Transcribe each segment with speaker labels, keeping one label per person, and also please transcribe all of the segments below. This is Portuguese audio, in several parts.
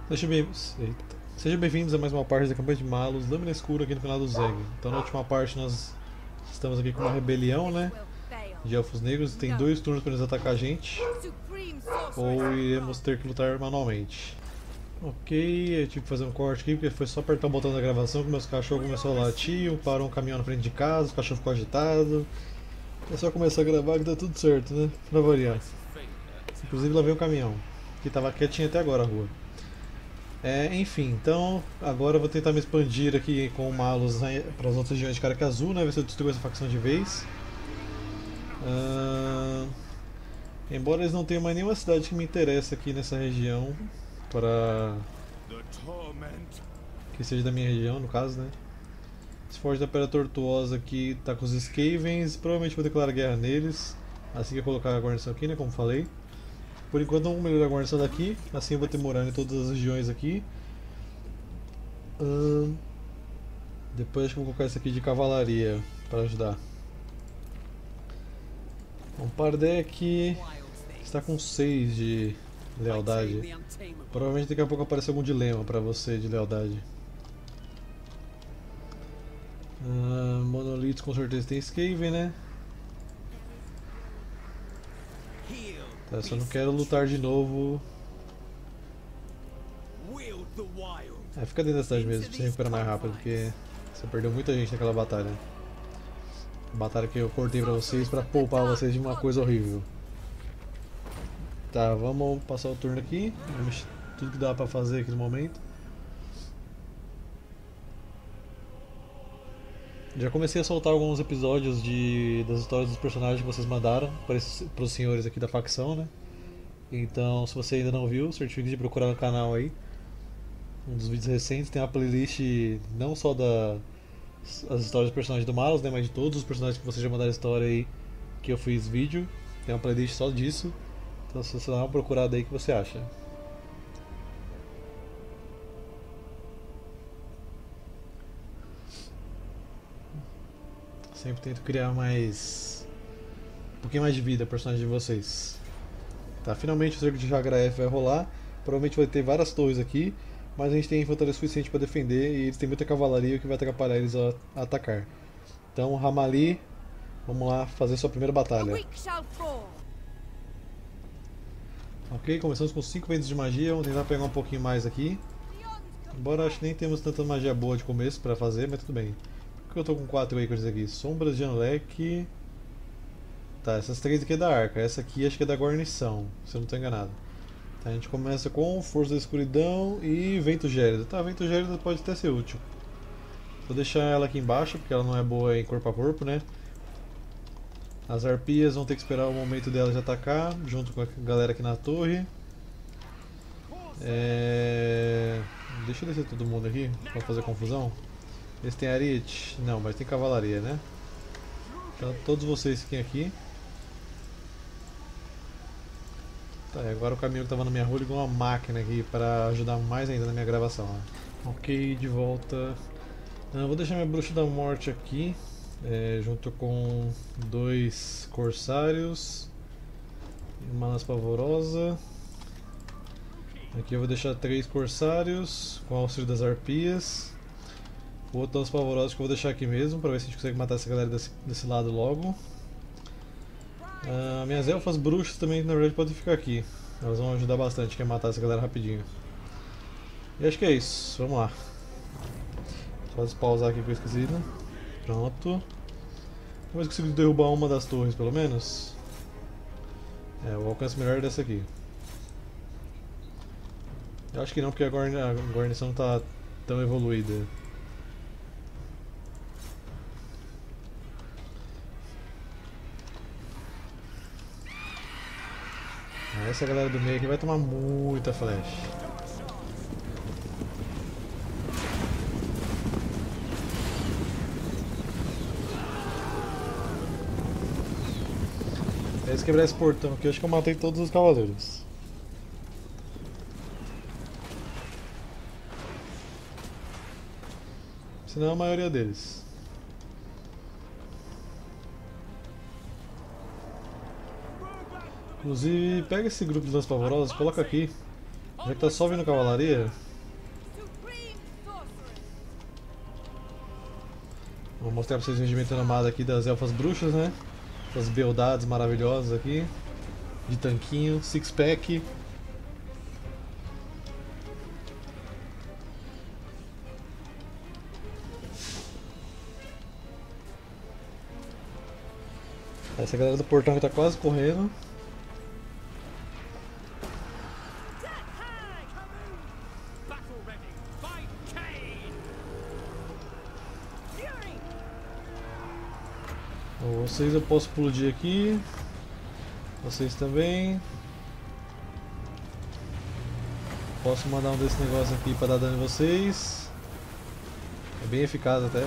Speaker 1: Seja bem... Eita. Sejam bem-vindos a mais uma parte da campanha de Malus, Lâmina Escura aqui no canal do Zeg. Então na última parte nós estamos aqui com uma rebelião, né? De Elfos Negros, tem 2 turnos para eles atacar a gente, ou iremos ter que lutar manualmente. Ok, eu tive que fazer um corte aqui porque foi só apertar o botão da gravação que meus cachorros começaram a latir, parou um caminhão na frente de casa, o cachorro ficou agitado. É só começar a gravar que dá tudo certo, né? Pra variar. Inclusive lá veio um caminhão, que estava quietinho até agora a rua. Enfim, então agora eu vou tentar me expandir aqui com o Malus, né, para as outras regiões de Caraca Azul, né, ver se eu destruo essa facção de vez. Embora eles não tenham mais nenhuma cidade que me interessa aqui nessa região, para que seja da minha região, no caso, né. Esse Forte da Pedra Tortuosa aqui tá com os Skavens, provavelmente vou declarar guerra neles, assim que eu colocar a guarnição aqui, né, como falei. Por enquanto vamos melhorar a guarnição daqui, assim eu vou ter morar em todas as regiões aqui. Depois acho que eu vou colocar esse aqui de cavalaria para ajudar. Um Pardek está com 6 de lealdade. Provavelmente daqui a pouco aparece algum dilema para você de lealdade. Monolitos com certeza tem Skaven, né? Tá, só não quero lutar de novo. Fica dentro da cidade mesmo pra você recuperar mais rápido, porque você perdeu muita gente naquela batalha. Batalha que eu cortei pra vocês pra poupar vocês de uma coisa horrível. Tá, vamos passar o turno aqui. Vamos tudo que dá pra fazer aqui no momento. Já comecei a soltar alguns episódios das histórias dos personagens que vocês mandaram para os senhores aqui da facção, né? Então, se você ainda não viu, certifique de procurar no canal aí. Um dos vídeos recentes tem uma playlist não só as histórias dos personagens do Malus, né, mas de todos os personagens que vocês já mandaram história aí que eu fiz vídeo. Tem uma playlist só disso. Então, se você dá uma procurada aí, o que você acha? Sempre tento criar um pouquinho mais de vida personagem de vocês. Tá, finalmente o cerco de Jagraef vai rolar. Provavelmente vai ter várias torres aqui, mas a gente tem infantaria suficiente para defender e eles têm muita cavalaria que vai atrapalhar eles a atacar. Então, Ramali, vamos lá fazer sua primeira batalha. Ok, começamos com 5 ventos de magia, vamos tentar pegar um pouquinho mais aqui. Embora acho que nem temos tanta magia boa de começo para fazer, mas tudo bem. Por que eu tô com 4 ícones aqui? Sombras de Anlek. Tá, essas 3 aqui é da arca, essa aqui acho que é da guarnição, se eu não estou enganado. Tá, a gente começa com Força da Escuridão e Vento Gélida. Tá, Vento Gélida pode até ser útil. Vou deixar ela aqui embaixo, porque ela não é boa em corpo a corpo, né? As arpias vão ter que esperar o momento delas de atacar, junto com a galera aqui na torre. Deixa eu descer todo mundo aqui, pra fazer confusão. Eles têm ariete? Não, mas tem cavalaria, né? Então todos vocês fiquem aqui. Tá, e agora o caminhão que estava na minha rua ligou uma máquina aqui para ajudar mais ainda na minha gravação. Ó. Ok, de volta. Vou deixar minha bruxa da morte aqui, junto com 2 corsários e uma lança pavorosa. Aqui eu vou deixar 3 corsários com auxílio das arpias. O outro lança pavorosa que eu vou deixar aqui mesmo para ver se a gente consegue matar essa galera desse lado logo. Minhas elfas bruxas também na verdade podem ficar aqui. Elas vão ajudar bastante a matar essa galera rapidinho. E acho que é isso, vamos lá. Só pausar aqui que eu esqueci, né? Pronto. Vamos ver se consigo derrubar uma das torres pelo menos. O alcance melhor é dessa aqui. Eu acho que não, porque a guarnição não está tão evoluída. Essa galera do meio aqui vai tomar muita flecha. Se quebrar esse portão aqui, eu acho que eu matei todos os cavaleiros. Se não, a maioria deles. Inclusive, pega esse grupo de lanças pavorosas, coloca aqui. Já que tá só vindo cavalaria, vou mostrar pra vocês o regimento armado aqui das elfas bruxas, né? Essas beldades maravilhosas aqui. De tanquinho, six pack. Essa galera do portão que tá quase correndo. Vocês eu posso explodir aqui. Vocês também. Posso mandar um desse negócio aqui pra dar dano em vocês. É bem eficaz até.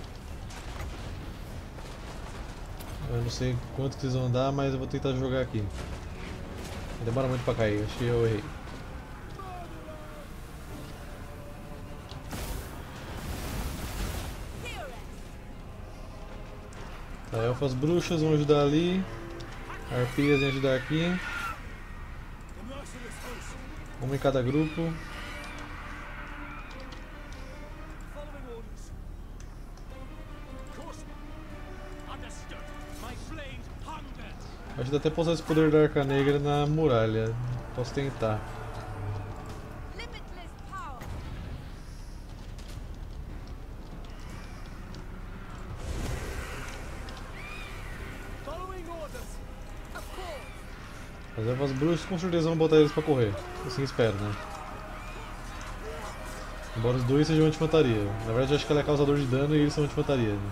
Speaker 1: Eu não sei quanto que vocês vão dar, mas eu vou tentar jogar aqui. Demora muito pra cair, acho que eu errei. Tá, elfas bruxas vão ajudar ali. Arpias vão ajudar aqui. Uma em cada grupo. Acho que dá até pra usar esse poder da Arca Negra na muralha. Posso tentar. As ervas bruxas com certeza vão botar eles pra correr. Assim espero, né? Embora os dois sejam anti-infantaria. Na verdade, eu acho que ela é causador de dano e eles são anti-infantaria. Né?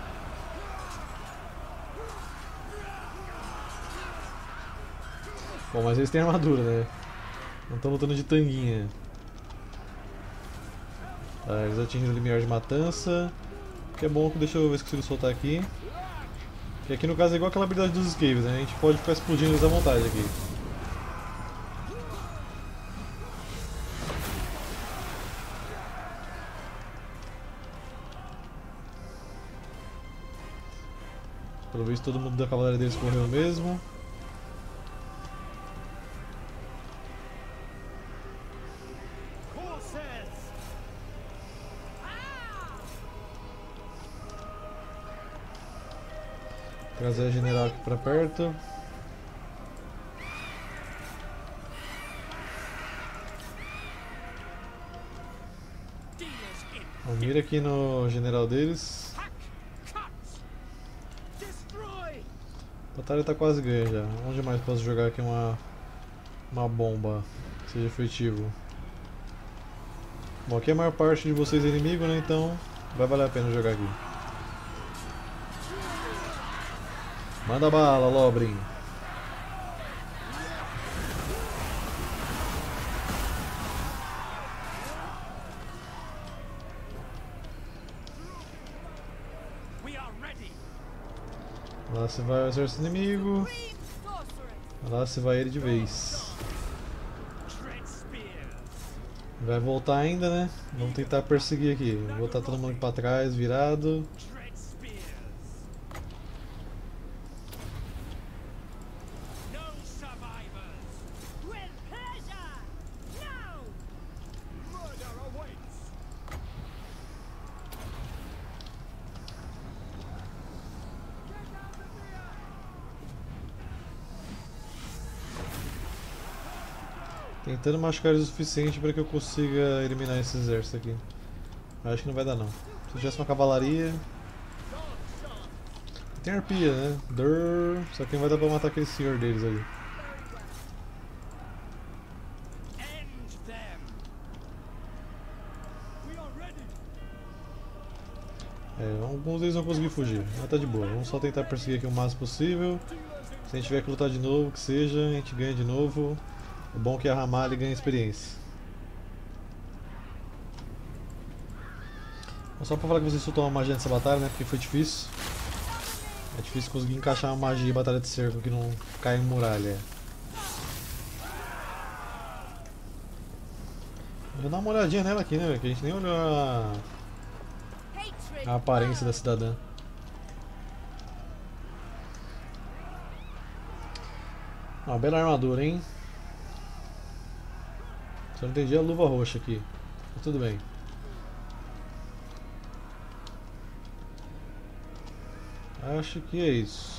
Speaker 1: Bom, mas eles têm armadura, né? Não estão lutando de tanguinha. Tá, eles atingem o limiar de matança. Que é bom, deixa eu ver se consigo soltar aqui. Que aqui no caso é igual aquela habilidade dos escaves, né? A gente pode ficar explodindo eles à vontade aqui. Pelo visto todo mundo da cavalaria deles correu mesmo. Trazer a general aqui pra perto. Vamos mira aqui no general deles. A batalha tá quase ganha já. Onde mais posso jogar aqui uma bomba que seja efetivo? Bom, aqui a maior parte de vocês é inimigo, né? Então vai valer a pena jogar aqui. Manda bala, Lobrin. Lá se vai o exército inimigo. Lá se vai ele de vez. Vai voltar ainda, né? Vamos tentar perseguir aqui. Vou botar todo mundo pra trás, virado. Tentando machucar eles o suficiente para que eu consiga eliminar esse exército aqui. Acho que não vai dar não. Se tivesse uma cavalaria... Tem arpia, né? Durr. Só que não vai dar pra matar aquele senhor deles ali. Alguns deles vão conseguir fugir, mas tá de boa. Vamos só tentar perseguir aqui o máximo possível. Se a gente tiver que lutar de novo, que seja, a gente ganha de novo. O bom é que a Ramalho ganha experiência. Só pra falar que vocês soltou uma magia nessa batalha, né? Porque foi difícil. É difícil conseguir encaixar uma magia em batalha de cerco que não cai em muralha. Vou dar uma olhadinha nela aqui, né? Que a gente nem olhou a aparência da cidadã. Uma bela armadura, hein? Só não entendi a luva roxa aqui. Mas tudo bem. Acho que é isso.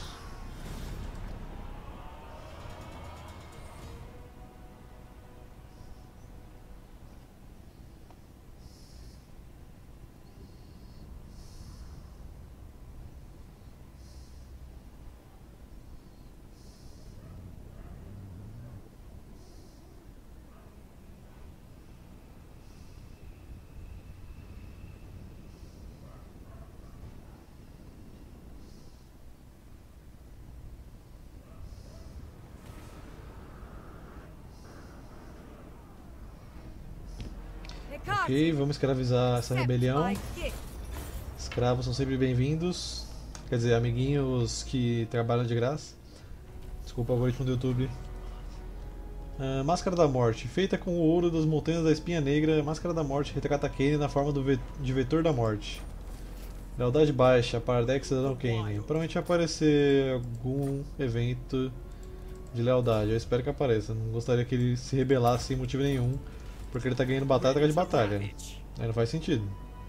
Speaker 1: Ok, vamos escravizar essa rebelião. Escravos são sempre bem-vindos. Quer dizer, amiguinhos que trabalham de graça. Desculpa o algoritmo do YouTube. Máscara da Morte. Feita com o ouro das montanhas da Espinha Negra, Máscara da Morte retrata Kaine na forma de Vetor da Morte. Lealdade baixa, Pardex Cidadão Kaine. Provavelmente vai aparecer algum evento de lealdade. Eu espero que apareça. Não gostaria que ele se rebelasse sem motivo nenhum, porque ele tá ganhando batalha atrás de batalha. Aí não faz sentido.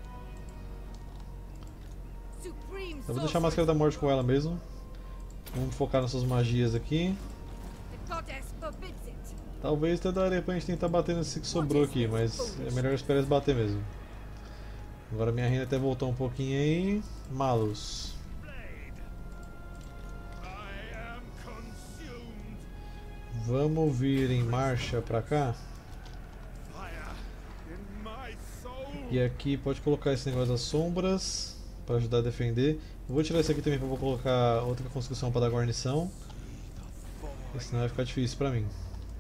Speaker 1: Eu vou deixar a Máscara da Morte com ela mesmo. Vamos focar nessas magias aqui. Talvez até daria pra gente tentar bater nesse que sobrou aqui, mas é melhor esperar eles bater mesmo. Agora minha renda até voltou um pouquinho aí. Malus. Vamos vir em marcha pra cá. E aqui pode colocar esse negócio das sombras para ajudar a defender. Eu vou tirar esse aqui também, que eu vou colocar outra construção para dar guarnição. Porque senão vai ficar difícil pra mim.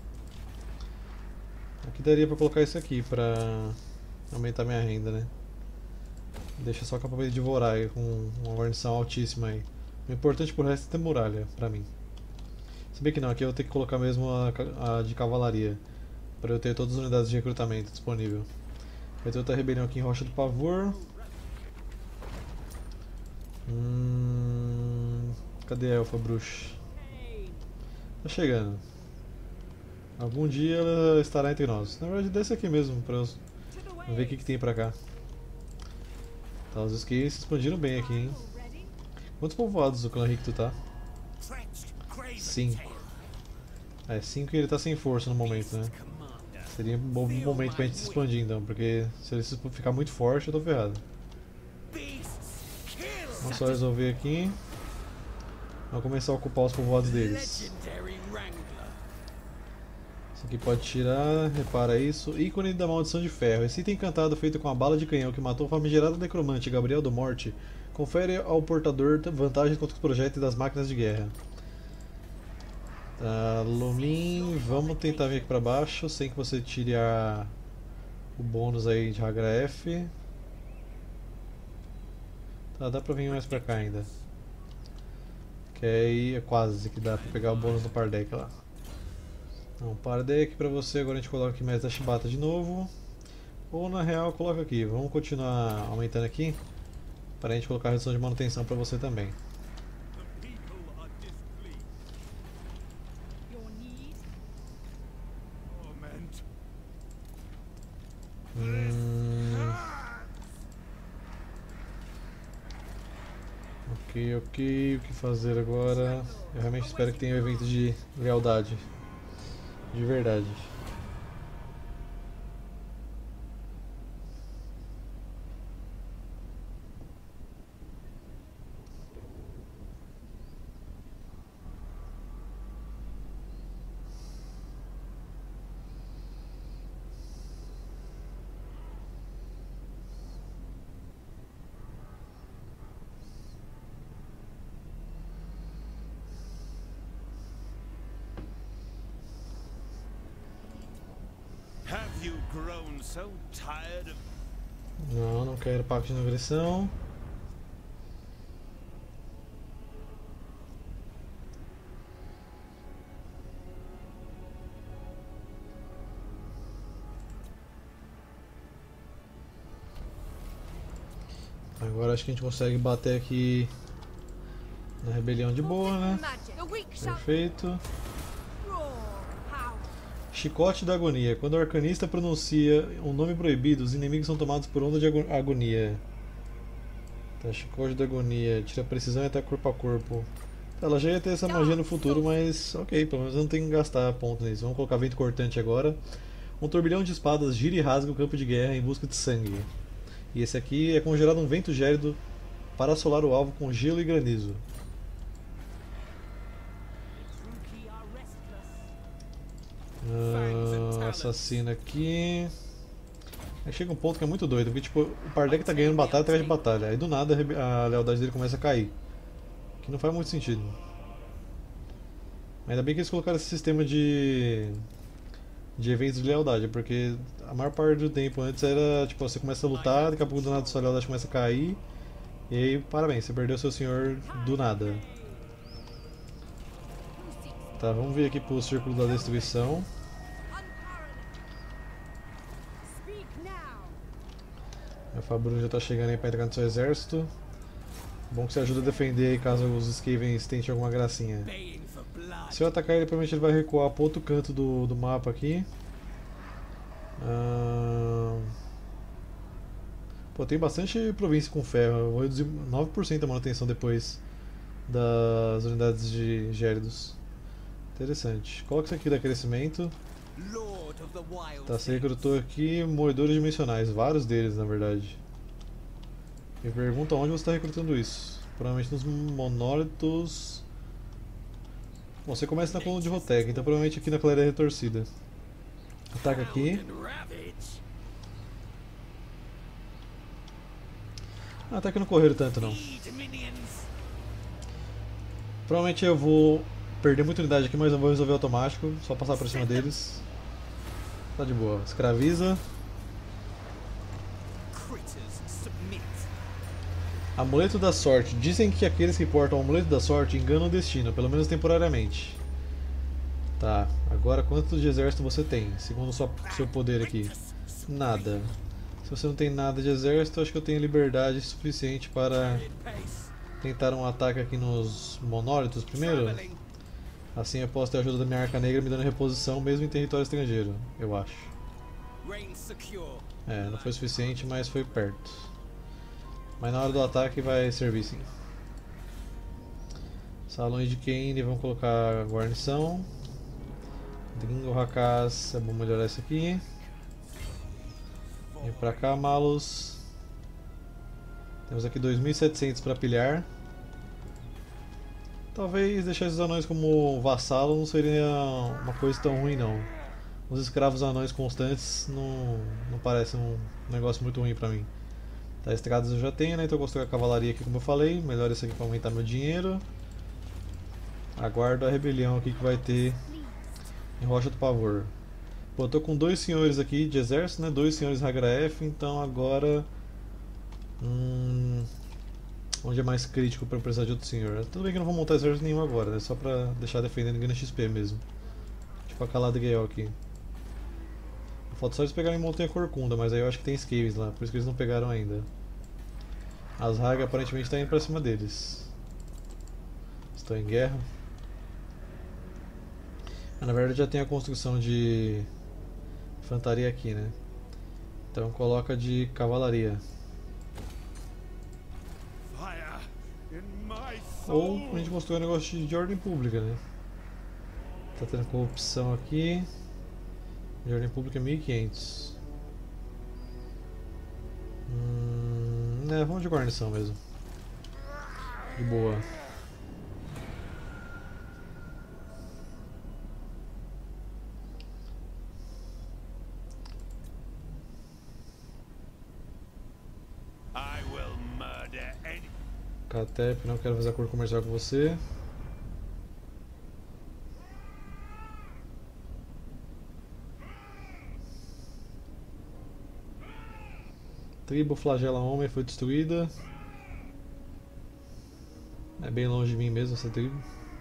Speaker 1: Aqui daria para colocar isso aqui para aumentar minha renda, né? Deixa só capaz de devorar aí, com uma guarnição altíssima aí. O importante pro resto é ter muralha pra mim. Se bem que não, aqui eu vou ter que colocar mesmo a de cavalaria, para eu ter todas as unidades de recrutamento disponível. Vai ter outra rebelião aqui em Rocha do Pavor. Cadê a elfa bruxa? Tá chegando. Algum dia ela estará entre nós. Na verdade, desce aqui mesmo pra eu ver o que tem pra cá. Tá, os skates se expandiram bem aqui, hein? Quantos povoados o clã Ricto tá? 5. 5 e ele tá sem força no momento, né? Seria um bom momento pra gente se expandir então, porque se ele ficar muito forte eu tô ferrado. Vamos só resolver aqui. Vamos começar a ocupar os povoados deles. Isso aqui pode tirar, repara isso. Ícone da Maldição de Ferro. Esse item encantado feito com a bala de canhão que matou o famigerado necromante Gabriel do Morte confere ao portador vantagens contra os projéteis das máquinas de guerra. Tá, Lumin, vamos tentar vir aqui pra baixo sem que você tire o bônus aí de regra F. Tá, dá pra vir mais pra cá ainda. Que aí é quase que dá pra pegar o bônus do Pardek lá. Então, Pardek pra você, agora a gente coloca aqui mais da Shibata de novo. Ou na real coloca aqui, vamos continuar aumentando aqui para a gente colocar a redução de manutenção pra você também. Ok, o que fazer agora? Eu realmente espero que tenha um evento de lealdade. De verdade. Não, não quero pacto de agressão. Agora acho que a gente consegue bater aqui na rebelião de boa, né? Perfeito. Chicote da agonia. Quando o arcanista pronuncia um nome proibido, os inimigos são tomados por onda de agonia. Tá, chicote da agonia. Tira precisão e ataca corpo a corpo. Tá, ela já ia ter essa magia no futuro, mas ok, pelo menos não tem que gastar ponto nisso. Vamos colocar vento cortante agora. Um turbilhão de espadas gira e rasga o campo de guerra em busca de sangue. E esse aqui é congelado um vento gélido para assolar o alvo com gelo e granizo. Assassino aqui. Aí chega um ponto que é muito doido, porque tipo, o Pardek tá ganhando batalha atrás de batalha. Aí do nada a lealdade dele começa a cair. Que não faz muito sentido. Ainda bem que eles colocaram esse sistema de eventos de lealdade, porque a maior parte do tempo antes era tipo, você começa a lutar, daqui a pouco do nada sua lealdade começa a cair, e aí parabéns, você perdeu seu senhor do nada. Tá, vamos vir aqui pro Círculo da Destruição. A Fabrun já tá chegando aí pra entrar no seu exército. Bom que você ajuda a defender aí caso os Skavens tentem alguma gracinha. Se eu atacar ele, provavelmente ele vai recuar pro outro canto do mapa aqui. Pô, tem bastante província com ferro. Eu vou reduzir 9% a manutenção depois das unidades de Gélidos. Interessante. Coloca isso aqui da crescimento. Tá, você recrutou aqui moedores dimensionais, vários deles na verdade. Me pergunta onde você está recrutando isso. Provavelmente nos monólitos. Bom, você começa na coluna de Rotec, então provavelmente aqui na Clareia Retorcida. Ataca aqui. Até que não correram tanto não. Provavelmente eu vou perder muita unidade aqui, mas eu vou resolver automático. Só passar por cima deles. Tá de boa. Escraviza. Amuleto da Sorte. Dizem que aqueles que portam o Amuleto da Sorte enganam o destino, pelo menos temporariamente. Tá, agora quanto de exército você tem, segundo o seu poder aqui? Nada. Se você não tem nada de exército, acho que eu tenho liberdade suficiente para tentar um ataque aqui nos monólitos primeiro. Assim eu posso ter a ajuda da minha Arca Negra me dando reposição mesmo em território estrangeiro, eu acho. É, não foi suficiente, mas foi perto. Mas na hora do ataque vai servir sim. Salões de Kane, vamos colocar guarnição. Dringo Hakaz, é bom melhorar isso aqui. Vem pra cá, Malus. Temos aqui 2.700 para pilhar. Talvez deixar esses anões como vassalo não seria uma coisa tão ruim não. Os escravos anões constantes não parece um negócio muito ruim pra mim. Tá, estradas eu já tenho, né? Então eu construí a cavalaria aqui como eu falei. Melhor isso aqui pra aumentar meu dinheiro. Aguardo a rebelião aqui que vai ter em Rocha do Pavor. Pô, eu tô com 2 senhores aqui de exército, né? 2 senhores Hagraef, então agora... onde é mais crítico para precisar de outro senhor? Tudo bem que eu não vou montar exército nenhum agora, né? Só pra deixar defendendo e ganhando XP mesmo. Tipo a Caladriel aqui. Falta só eles pegarem Montanha Corcunda, mas aí eu acho que tem Skaves lá, por isso que eles não pegaram ainda. As Haga aparentemente estão indo pra cima deles. Estão em guerra. Na verdade já tem a construção de infantaria aqui, né? Então coloca de cavalaria. Ou a gente mostrou um negócio de ordem pública, né? Tá tendo corrupção aqui. De ordem pública 1500. Vamos de guarnição mesmo. De boa. Catep, não quero fazer acordo comercial com você. Tribo Flagela Homem foi destruída. É bem longe de mim mesmo essa tribo.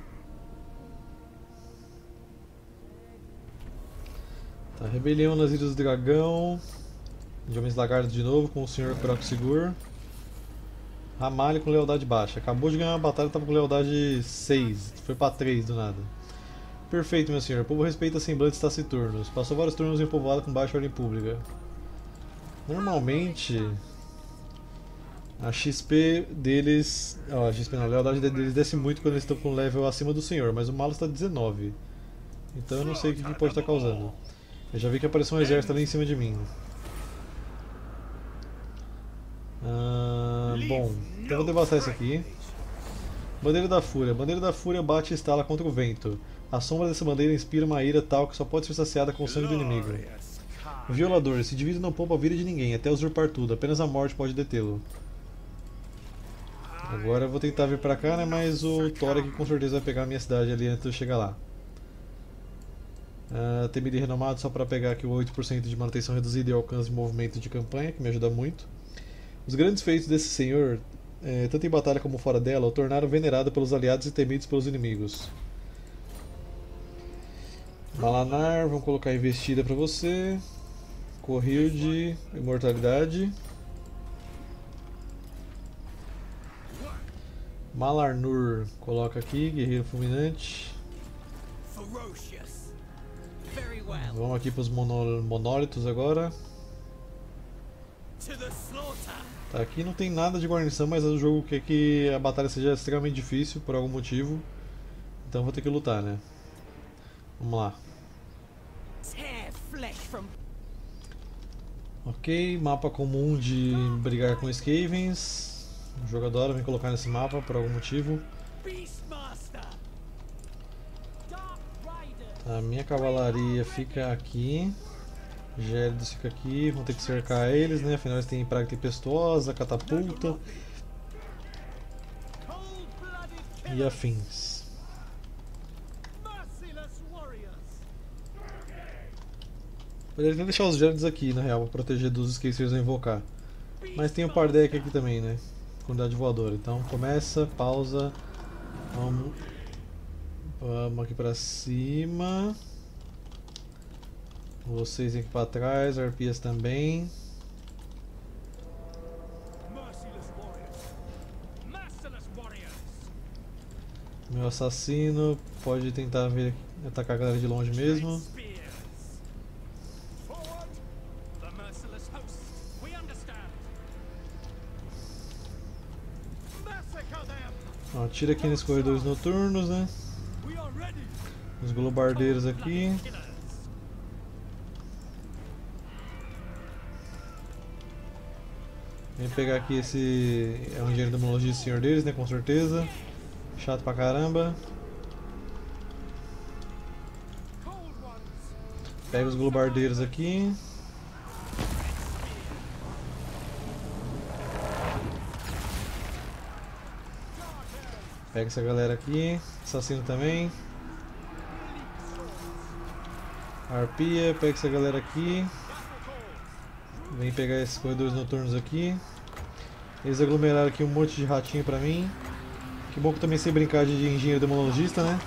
Speaker 1: Tá, rebelião nas Ilhas do Dragão. De Homens Lagartos de novo com o Sr. Croxigur. Ramalho com lealdade baixa. Acabou de ganhar uma batalha, tava com lealdade 6. Foi pra 3 do nada. Perfeito, meu senhor. O povo respeita semblantes taciturnos. Passou vários turnos em povoado com baixa ordem pública. Normalmente, a XP deles... Ó, a XP não, a lealdade deles desce muito quando eles estão com level acima do senhor, mas o Malus está 19. Então eu não sei o que pode estar causando. Eu já vi que apareceu um exército ali em cima de mim. Bom, então eu vou devastar isso aqui. Bandeira da Fúria. Bandeira da Fúria bate e estala contra o vento. A sombra dessa bandeira inspira uma ira tal que só pode ser saciada com o sangue do inimigo. Violador. Esse indivíduo não poupa a vida de ninguém, até usurpar tudo. Apenas a morte pode detê-lo. Agora eu vou tentar vir pra cá, né? Mas o Thor aqui com certeza vai pegar a minha cidade ali antes de eu chegar lá. Temir renomado só para pegar aqui o 8% de manutenção reduzida e alcance de movimento de campanha, que me ajuda muito. Os grandes feitos desse senhor, tanto em batalha como fora dela, o tornaram venerado pelos aliados e temidos pelos inimigos. Malanar, vamos colocar investida para você. Corrilde, imortalidade. Malarnur, coloca aqui, guerreiro fulminante. Vamos aqui para os monólitos agora. Tá, aqui não tem nada de guarnição, mas o jogo quer que a batalha seja extremamente difícil por algum motivo. Então vou ter que lutar, né? Vamos lá. Ok, mapa comum de brigar com Skavens. O jogo adora me colocar nesse mapa por algum motivo. A minha cavalaria fica aqui. Gélidos fica aqui. Vão ter que cercar eles, né? Afinal eles têm praga tempestuosa, catapulta e afins. Poderia até deixar os Gélidos aqui, na real, para proteger dos esquecidos que eles vão invocar. Mas tem o Pardek aqui também, né? Com unidade voadora. Então começa, pausa. Vamos aqui pra cima. Vocês aqui pra trás, arpias também. Meu assassino pode tentar atacar a galera de longe mesmo. Ó, tira aqui nesses corredores noturnos, né? Os globardeiros aqui. Vem pegar aqui esse... É um engenheiro de demologia senhor deles, né? Com certeza. Chato pra caramba. Pega os globardeiros aqui. Pega essa galera aqui. Assassino também. Arpia, pega essa galera aqui. Vem pegar esses corredores noturnos aqui. Eles aglomeraram aqui um monte de ratinho pra mim. Que bom que eu também sei brincar de engenheiro demonologista, né?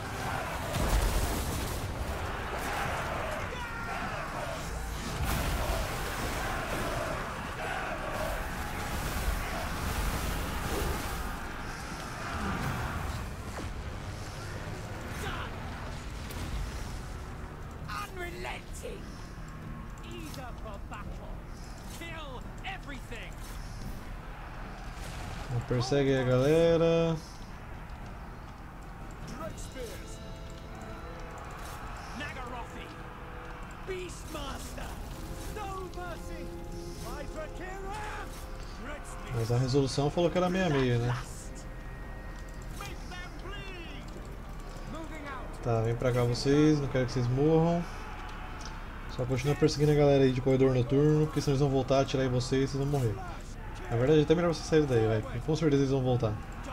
Speaker 1: Persegue a galera. Mas a resolução falou que era 66, né? Tá, vem pra cá vocês, não quero que vocês morram. Só continua perseguindo a galera aí de corredor noturno, porque senão eles vão voltar, atirar em vocês e vocês vão morrer. Na verdade, é até melhor vocês saírem daí, vai, porque com certeza eles vão voltar.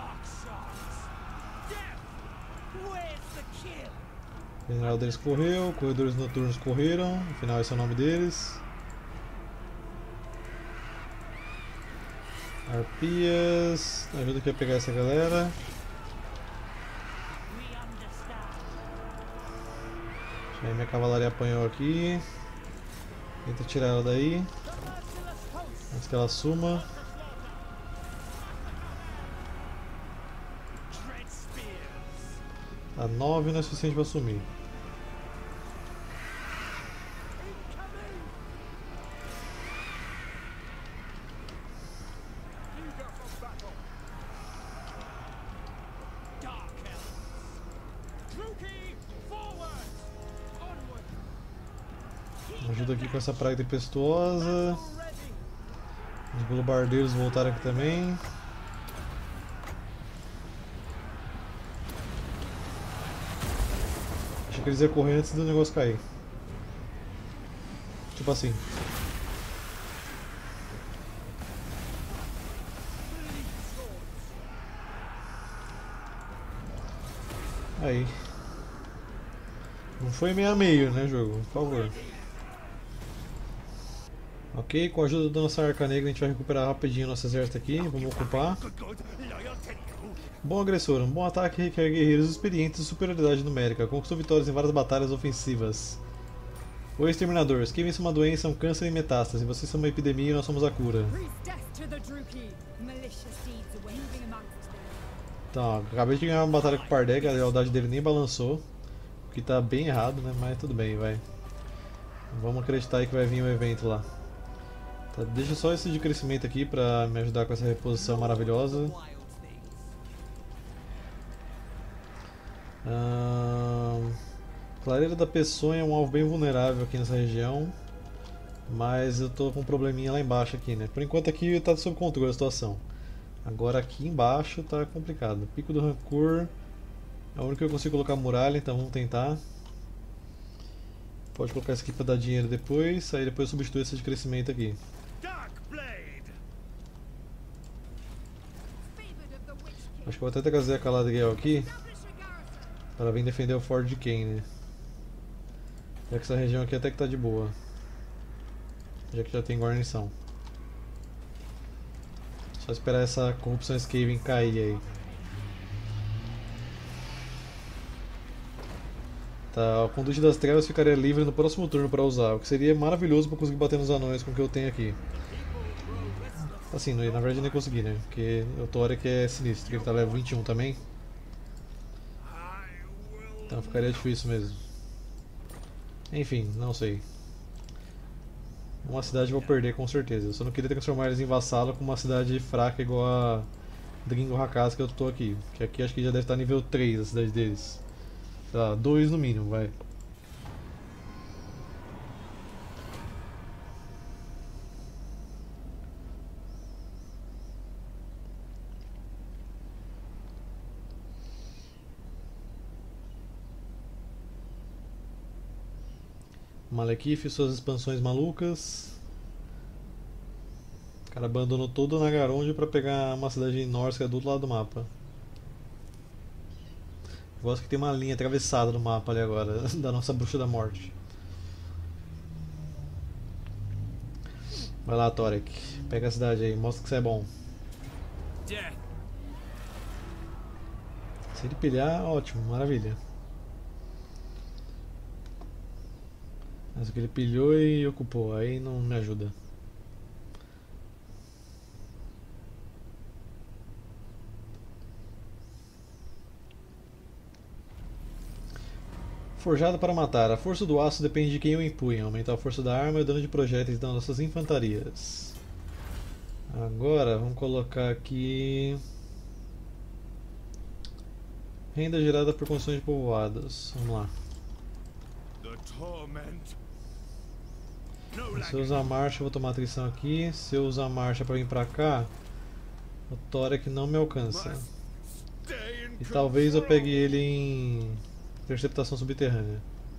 Speaker 1: O general deles correu, corredores noturnos correram, afinal esse é o nome deles. Arpias, ajuda aqui a pegar essa galera. Aí minha cavalaria apanhou aqui. Tenta tirar ela daí, antes que ela suma. A 9 não é suficiente para sumir. Ajuda aqui com essa praga tempestuosa. Os globardeiros voltaram aqui também. Achei que eles iam correr antes do negócio cair. Tipo assim. Aí. Não foi meio a meio, né, jogo? Por favor. Ok, com a ajuda da nossa Arca Negra a gente vai recuperar rapidinho nosso exército aqui. Vamos ocupar. Bom agressor, um bom ataque requer guerreiros experientes e superioridade numérica. Conquistou vitórias em várias batalhas ofensivas. O Exterminador, Skaven é uma doença, um câncer em metástase. Vocês são uma epidemia e nós somos a cura. Então, acabei de ganhar uma batalha com o Pardeg, a lealdade dele nem balançou. O que tá bem errado, né? Mas tudo bem, vai. Vamos acreditar aí que vai vir um evento lá. Tá, deixa só esse de crescimento aqui pra me ajudar com essa reposição maravilhosa. Clareira da Peçonha é um alvo bem vulnerável aqui nessa região. Mas eu tô com um probleminha lá embaixo aqui, né? Por enquanto aqui tá sob controle a situação. Agora aqui embaixo tá complicado. Pico do Rancor é o único que eu consigo colocar muralha, então vamos tentar. Pode colocar isso aqui pra dar dinheiro depois, aí depois substitui esse de crescimento aqui. Acho que eu vou até trazer a Galadriel aqui para vir defender o Fort de Kane, né? Já que essa região aqui até que tá de boa. Já que já tem guarnição. Só esperar essa corrupção Skaven cair aí. Tá, o Conduite das Trevas ficaria livre no próximo turno para usar, o que seria maravilhoso para conseguir bater nos anões com o que eu tenho aqui. Assim, na verdade nem consegui, né? Porque o Thor que é sinistro, que ele tá level 21 também. Então ficaria difícil mesmo. Enfim, não sei. Uma cidade eu vou perder com certeza. Eu só não queria transformar eles em vassalo com uma cidade fraca igual a Dringo Hakaz que eu tô aqui. Que aqui acho que já deve estar nível 3 a cidade deles. Sei lá, 2 no mínimo, vai. Malekith e suas expansões malucas. O cara abandonou todo o Nagaronde pra pegar uma cidade nórdica do outro lado do mapa. Gosto que tem uma linha atravessada no mapa ali agora, da nossa Bruxa da Morte. Vai lá, Torek. Pega a cidade aí, mostra que você é bom. Se ele pilhar, ótimo, maravilha. Mas o que ele pilhou e ocupou, aí não me ajuda. Forjado para matar. A força do aço depende de quem o empunha. Aumentar a força da arma e o dano de projéteis das nossas infantarias. Agora vamos colocar aqui renda gerada por construções de povoados. Vamos lá. Se eu usar a marcha, eu vou tomar atrição aqui. Se eu usar a marcha para vir para cá, o Torek não me alcança. E talvez eu pegue ele em interceptação subterrânea.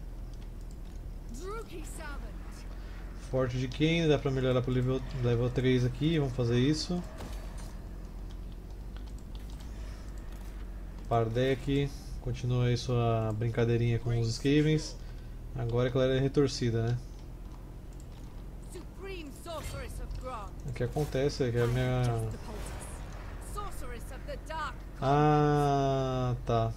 Speaker 1: Forte de Kane, dá pra melhorar pro level 3 aqui, vamos fazer isso. Pardek, continua aí sua brincadeirinha com os Skavens. Agora é que ela é retorcida, né? O que acontece é que a minha... Ah, tá.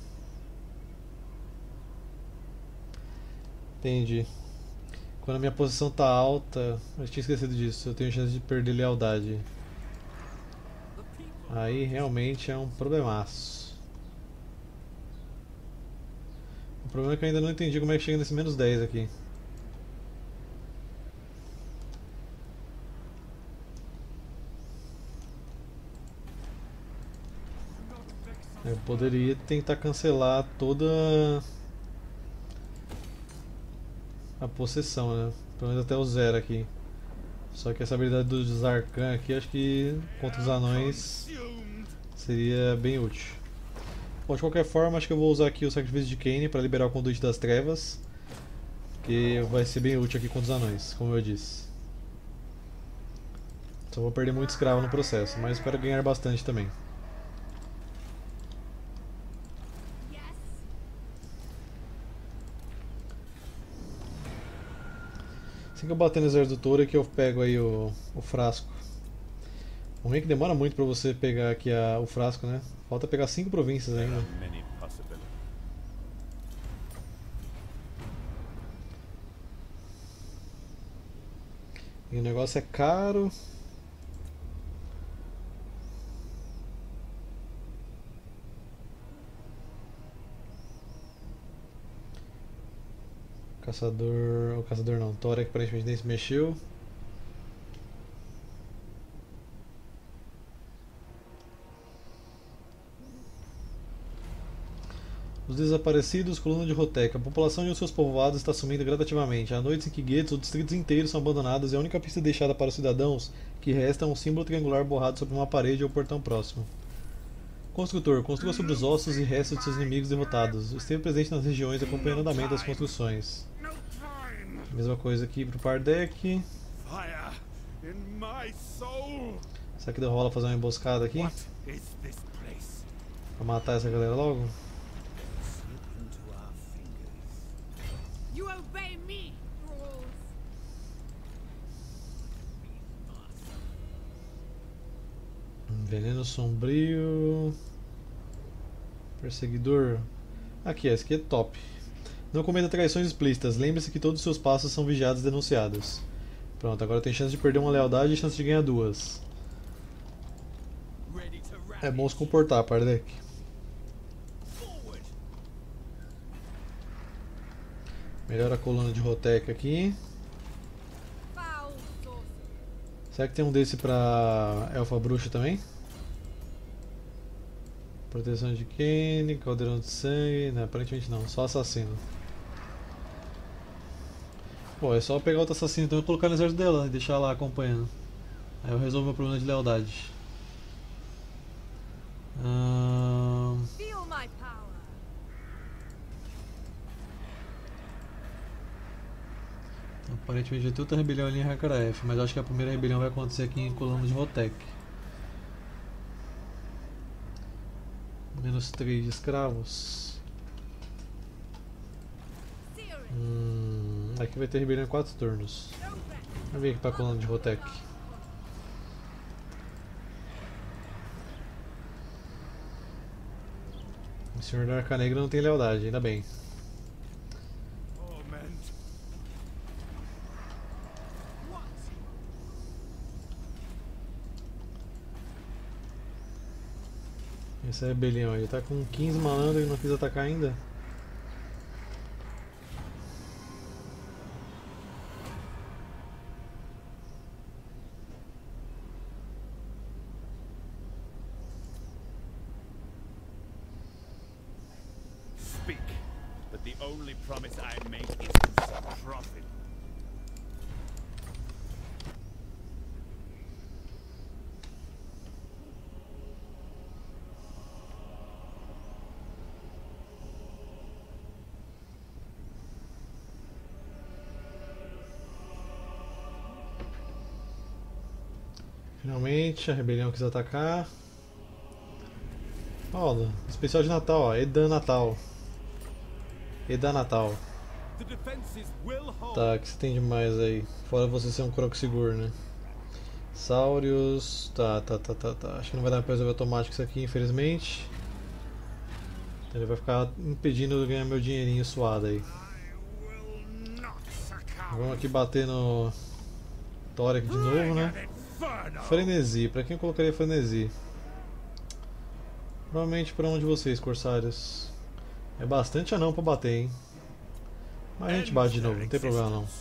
Speaker 1: Entendi. Quando a minha posição tá alta, eu tinha esquecido disso, eu tenho chance de perder lealdade. Aí realmente é um problemaço. O problema é que eu ainda não entendi como é que chega nesse menos 10 aqui. Eu poderia tentar cancelar toda a possessão, né? Pelo menos até o 0 aqui. Só que essa habilidade do Zarkan aqui, acho que contra os anões seria bem útil. Bom, de qualquer forma, acho que eu vou usar aqui o sacrifício de Kayn para liberar o Conduíte das Trevas, que vai ser bem útil aqui contra os anões, como eu disse. Só vou perder muito escravo no processo, mas espero ganhar bastante também. Assim que eu bater no exército do touro é que eu pego aí o frasco. O ruim é que demora muito pra você pegar aqui o frasco, né? Falta pegar 5 províncias ainda. E o negócio é caro. O caçador não, Tora que aparentemente nem se mexeu. Os desaparecidos, coluna de Rotek. A população e os seus povoados está sumindo gradativamente. Há noites em que guetos ou distritos inteiros são abandonados e a única pista deixada para os cidadãos que resta é um símbolo triangular borrado sobre uma parede ou portão próximo. Construtor, construa sobre os ossos e restos de seus inimigos derrotados. Esteja presente nas regiões acompanhando o andamento das construções. Mesma coisa aqui pro Pardek. Será que rola fazer uma emboscada aqui? Pra matar essa galera logo? Veneno sombrio. Perseguidor. Aqui, esse aqui é top. Não cometa traições explícitas. Lembre-se que todos os seus passos são vigiados e denunciados. Pronto, agora tem chance de perder uma lealdade e chance de ganhar 2. É bom se comportar, Pardek. Melhora a coluna de Rotek aqui. Será que tem um desse pra Elfa Bruxa também? Proteção de Kayn, Caldeirão de Sangue. Não, aparentemente não, só assassino. Bom, é só pegar outro assassino então e colocar no exército dela e deixar lá acompanhando. Aí eu resolvo meu problema de lealdade. Aparentemente vai ter outra rebelião ali em Harkaraf, mas eu acho que a primeira rebelião vai acontecer aqui em Coluna de Rotek. Menos 3 de escravos. Aqui vai ter rebelião em 4 turnos. Vamos vir aqui para a coluna de Rotek. O senhor da Arca Negra não tem lealdade, ainda bem. Essa rebelião aí tá com 15 malandros e não quis atacar ainda.
Speaker 2: Speak, but the only promise I make is profit.
Speaker 1: Finalmente a rebelião quis atacar. Ó, especial de Natal, ó, Edan Natal. Edan Natal. Tá, o que você tem de mais aí? Fora você ser um Croxigur, né? Saurius. Tá. Acho que não vai dar pra resolver automático isso aqui, infelizmente. Ele vai ficar impedindo de ganhar meu dinheirinho suado aí. Vamos aqui bater no Thoric de novo, né? Frenesi, pra quem eu colocaria Frenesi? Provavelmente pra um de vocês, Corsários. É bastante anão pra bater, hein? Mas a gente bate de novo, não tem problema não.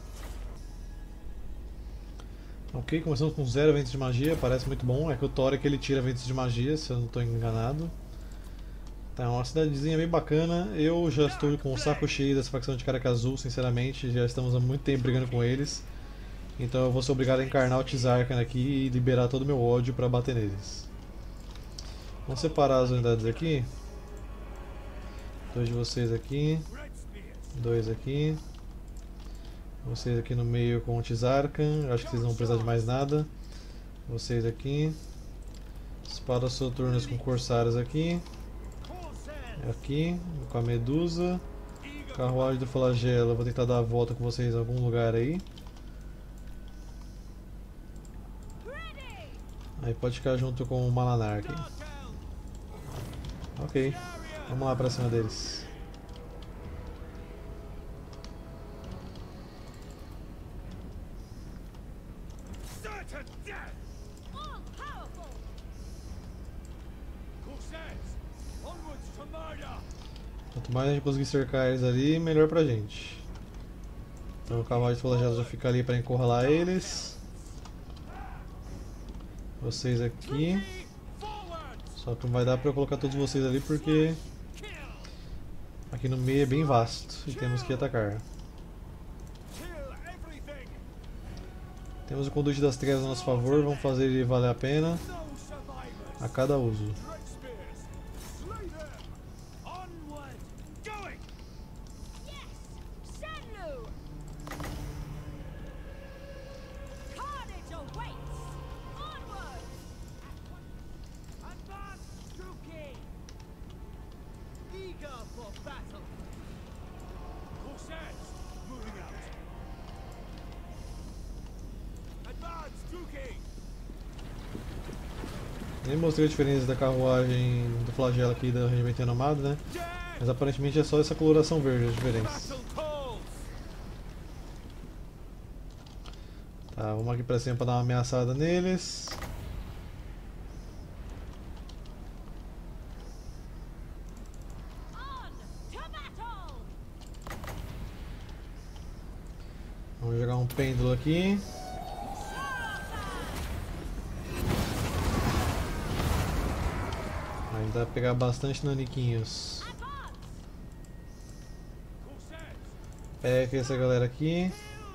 Speaker 1: Ok, começamos com 0 ventos de magia, parece muito bom. É que o Thoric ele tira ventos de magia, se eu não estou enganado. Tá, uma cidadezinha bem bacana. Eu já estou com o saco cheio dessa facção de Caraca Azul, sinceramente. Já estamos há muito tempo brigando com eles. Então eu vou ser obrigado a encarnar o Tizarkan aqui e liberar todo o meu ódio pra bater neles. Vamos separar as unidades aqui. 2 de vocês aqui. 2 aqui. Vocês aqui no meio com o Tizarkan. Acho que vocês não vão precisar de mais nada. Vocês aqui. Espadas soturnas com corsários aqui. Aqui, com a Medusa. Carruagem do Flagelo. Vou tentar dar a volta com vocês em algum lugar aí. Aí pode ficar junto com o Malanar aqui. Ok, vamos lá pra cima deles. Quanto mais a gente conseguir cercar eles ali, melhor pra gente. Então o cavalo de flagelo já fica ali pra encurralar eles. Vocês aqui. Só que não vai dar pra eu colocar todos vocês ali porque aqui no meio é bem vasto e temos que atacar. Temos o Conduíte das Trevas a nosso favor, vamos fazer ele valer a pena a cada uso. Nem mostrei a diferença da carruagem do flagelo aqui da Regimento Renomado, né? Mas aparentemente é só essa coloração verde a diferença. Tá, vamos aqui pra cima pra dar uma ameaçada neles. Vamos jogar um pêndulo aqui. Aí dá pra pegar bastante naniquinhos. Pega essa galera aqui.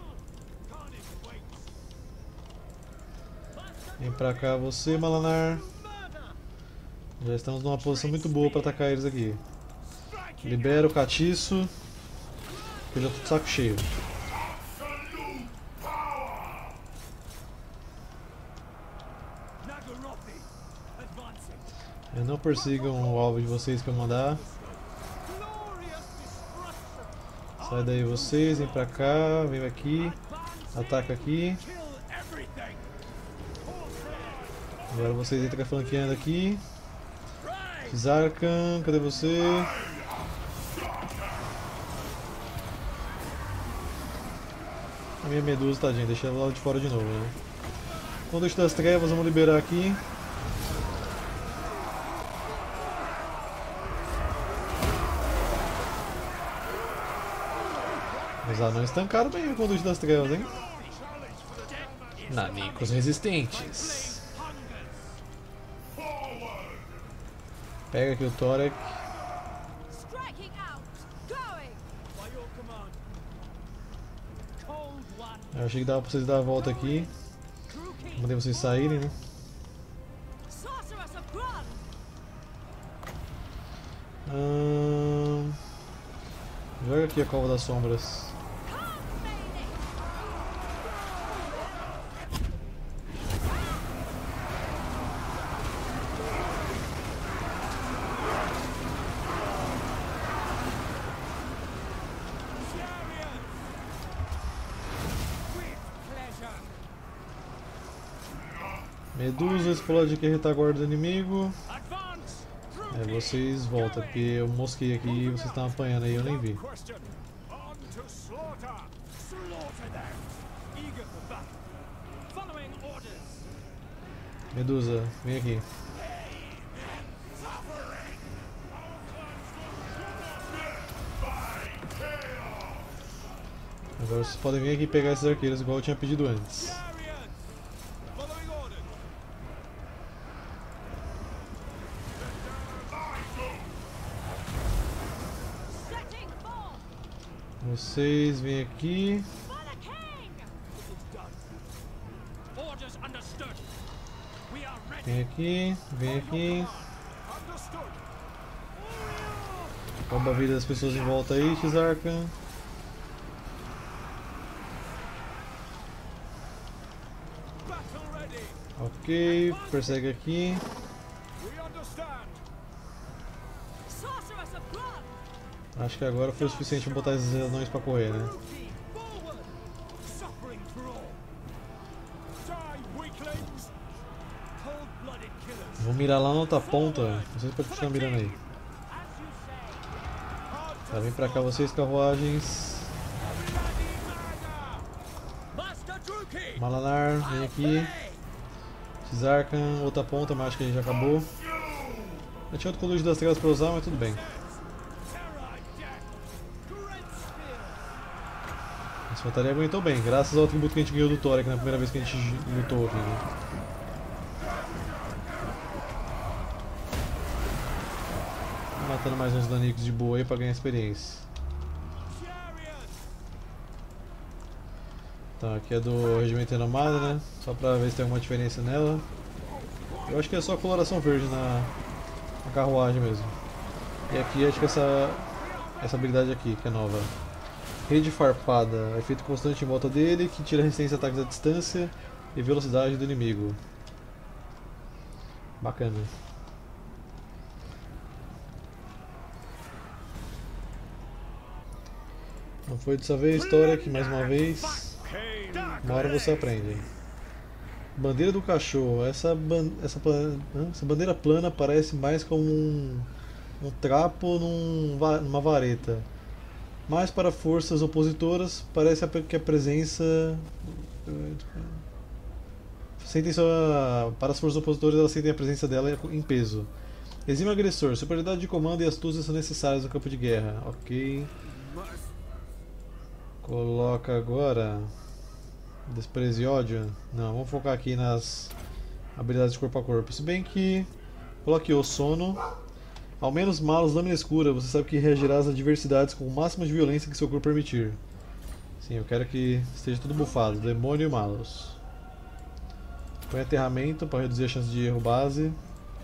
Speaker 1: Vem pra cá você, Malanar. Já estamos numa posição muito boa pra atacar eles aqui. Libera o catiço. Que eu já tô de saco cheio. Não persigam o alvo de vocês que eu mandar. Sai daí vocês, vem pra cá, vem aqui. Ataca aqui. Agora vocês entram flanqueando aqui. Tizarkan, cadê você? A minha Medusa, tadinha, deixa ela lá de fora de novo, né? Conduíte das Trevas, vamos liberar aqui. Os anões tancaram bem o Conduíte das Trevas, hein? Nanicos resistentes. Pega aqui o Torek. Eu achei que dava pra vocês dar a volta aqui. Mandei vocês saírem, né? Joga aqui a Cova das Sombras. Medusa explode aqui a retaguarda do inimigo. Vocês voltam, porque eu mosquei aqui e vocês estão apanhando aí, eu nem vi. Medusa, vem aqui. Agora vocês podem vir aqui pegar esses arqueiros igual eu tinha pedido antes. Vocês vêm aqui. Vem aqui, vem aqui. Rouba a vida das pessoas em volta aí, Tizarca. Ok, persegue aqui. Acho que agora foi o suficiente para botar esses anões para correr, né? Vou mirar lá na outra ponta. Vocês podem continuar mirando aí. Tá, vem pra cá vocês, carruagens. Malanar, vem aqui. Tizarkan, outra ponta, mas acho que a gente já acabou. Eu tinha outro conduíte das trevas pra usar, mas tudo bem. Essa infantaria aguentou bem, graças ao atributo que a gente ganhou do Thor aqui na primeira vez que a gente lutou aqui, né? Matando mais uns danicos de boa aí pra ganhar experiência. Então aqui é do Regimento Renomado, né? Só pra ver se tem alguma diferença nela. Eu acho que é só a coloração verde na carruagem mesmo. E aqui acho que essa habilidade aqui, que é nova. Rede farpada, efeito constante em volta dele, que tira resistência a ataques à distância e velocidade do inimigo. Bacana. Não foi dessa vez, história aqui mais uma vez. Uma hora você aprende. Bandeira do cachorro. Essa bandeira plana parece mais como um trapo numa vareta. Mas para forças opositoras parece que a presença. Para as forças opositoras elas sentem a presença dela em peso. Exime agressor. Superioridade de comando e astúcia são necessárias no campo de guerra. Ok. Coloca agora desprezo e ódio. Não, vamos focar aqui nas habilidades de corpo a corpo. Se bem que coloque o sono. Ao menos malos, lâmina escura. Você sabe que reagirá às adversidades com o máximo de violência que seu corpo permitir. Sim, eu quero que esteja tudo bufado. Demônio e malos. Põe aterramento para reduzir a chance de erro base.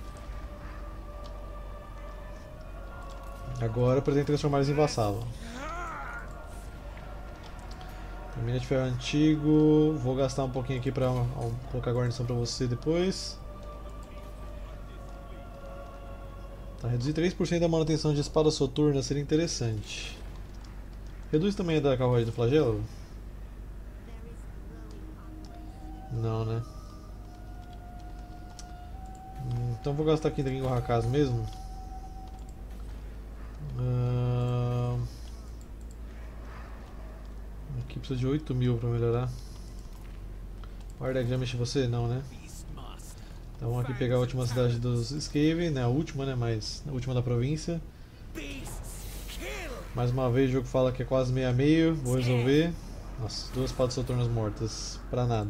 Speaker 1: Agora pretendo transformar eles em vassalo. Mina de ferro antigo, vou gastar um pouquinho aqui para colocar guarnição para você depois. Tá, reduzir 3% da manutenção de espada soturna seria interessante. Reduz também a da carruagem do flagelo? Não, né? Então vou gastar aqui em Gorrakaz mesmo. Aqui precisa de 8.000 para melhorar. O Ardek já mexe você? Não, né? Então vamos aqui pegar a última cidade dos Skaven, né? A última, né? Mas a última da província. Mais uma vez o jogo fala que é quase meio a meio. Vou resolver. Nossa, 2 espadas soturnas mortas. Pra nada.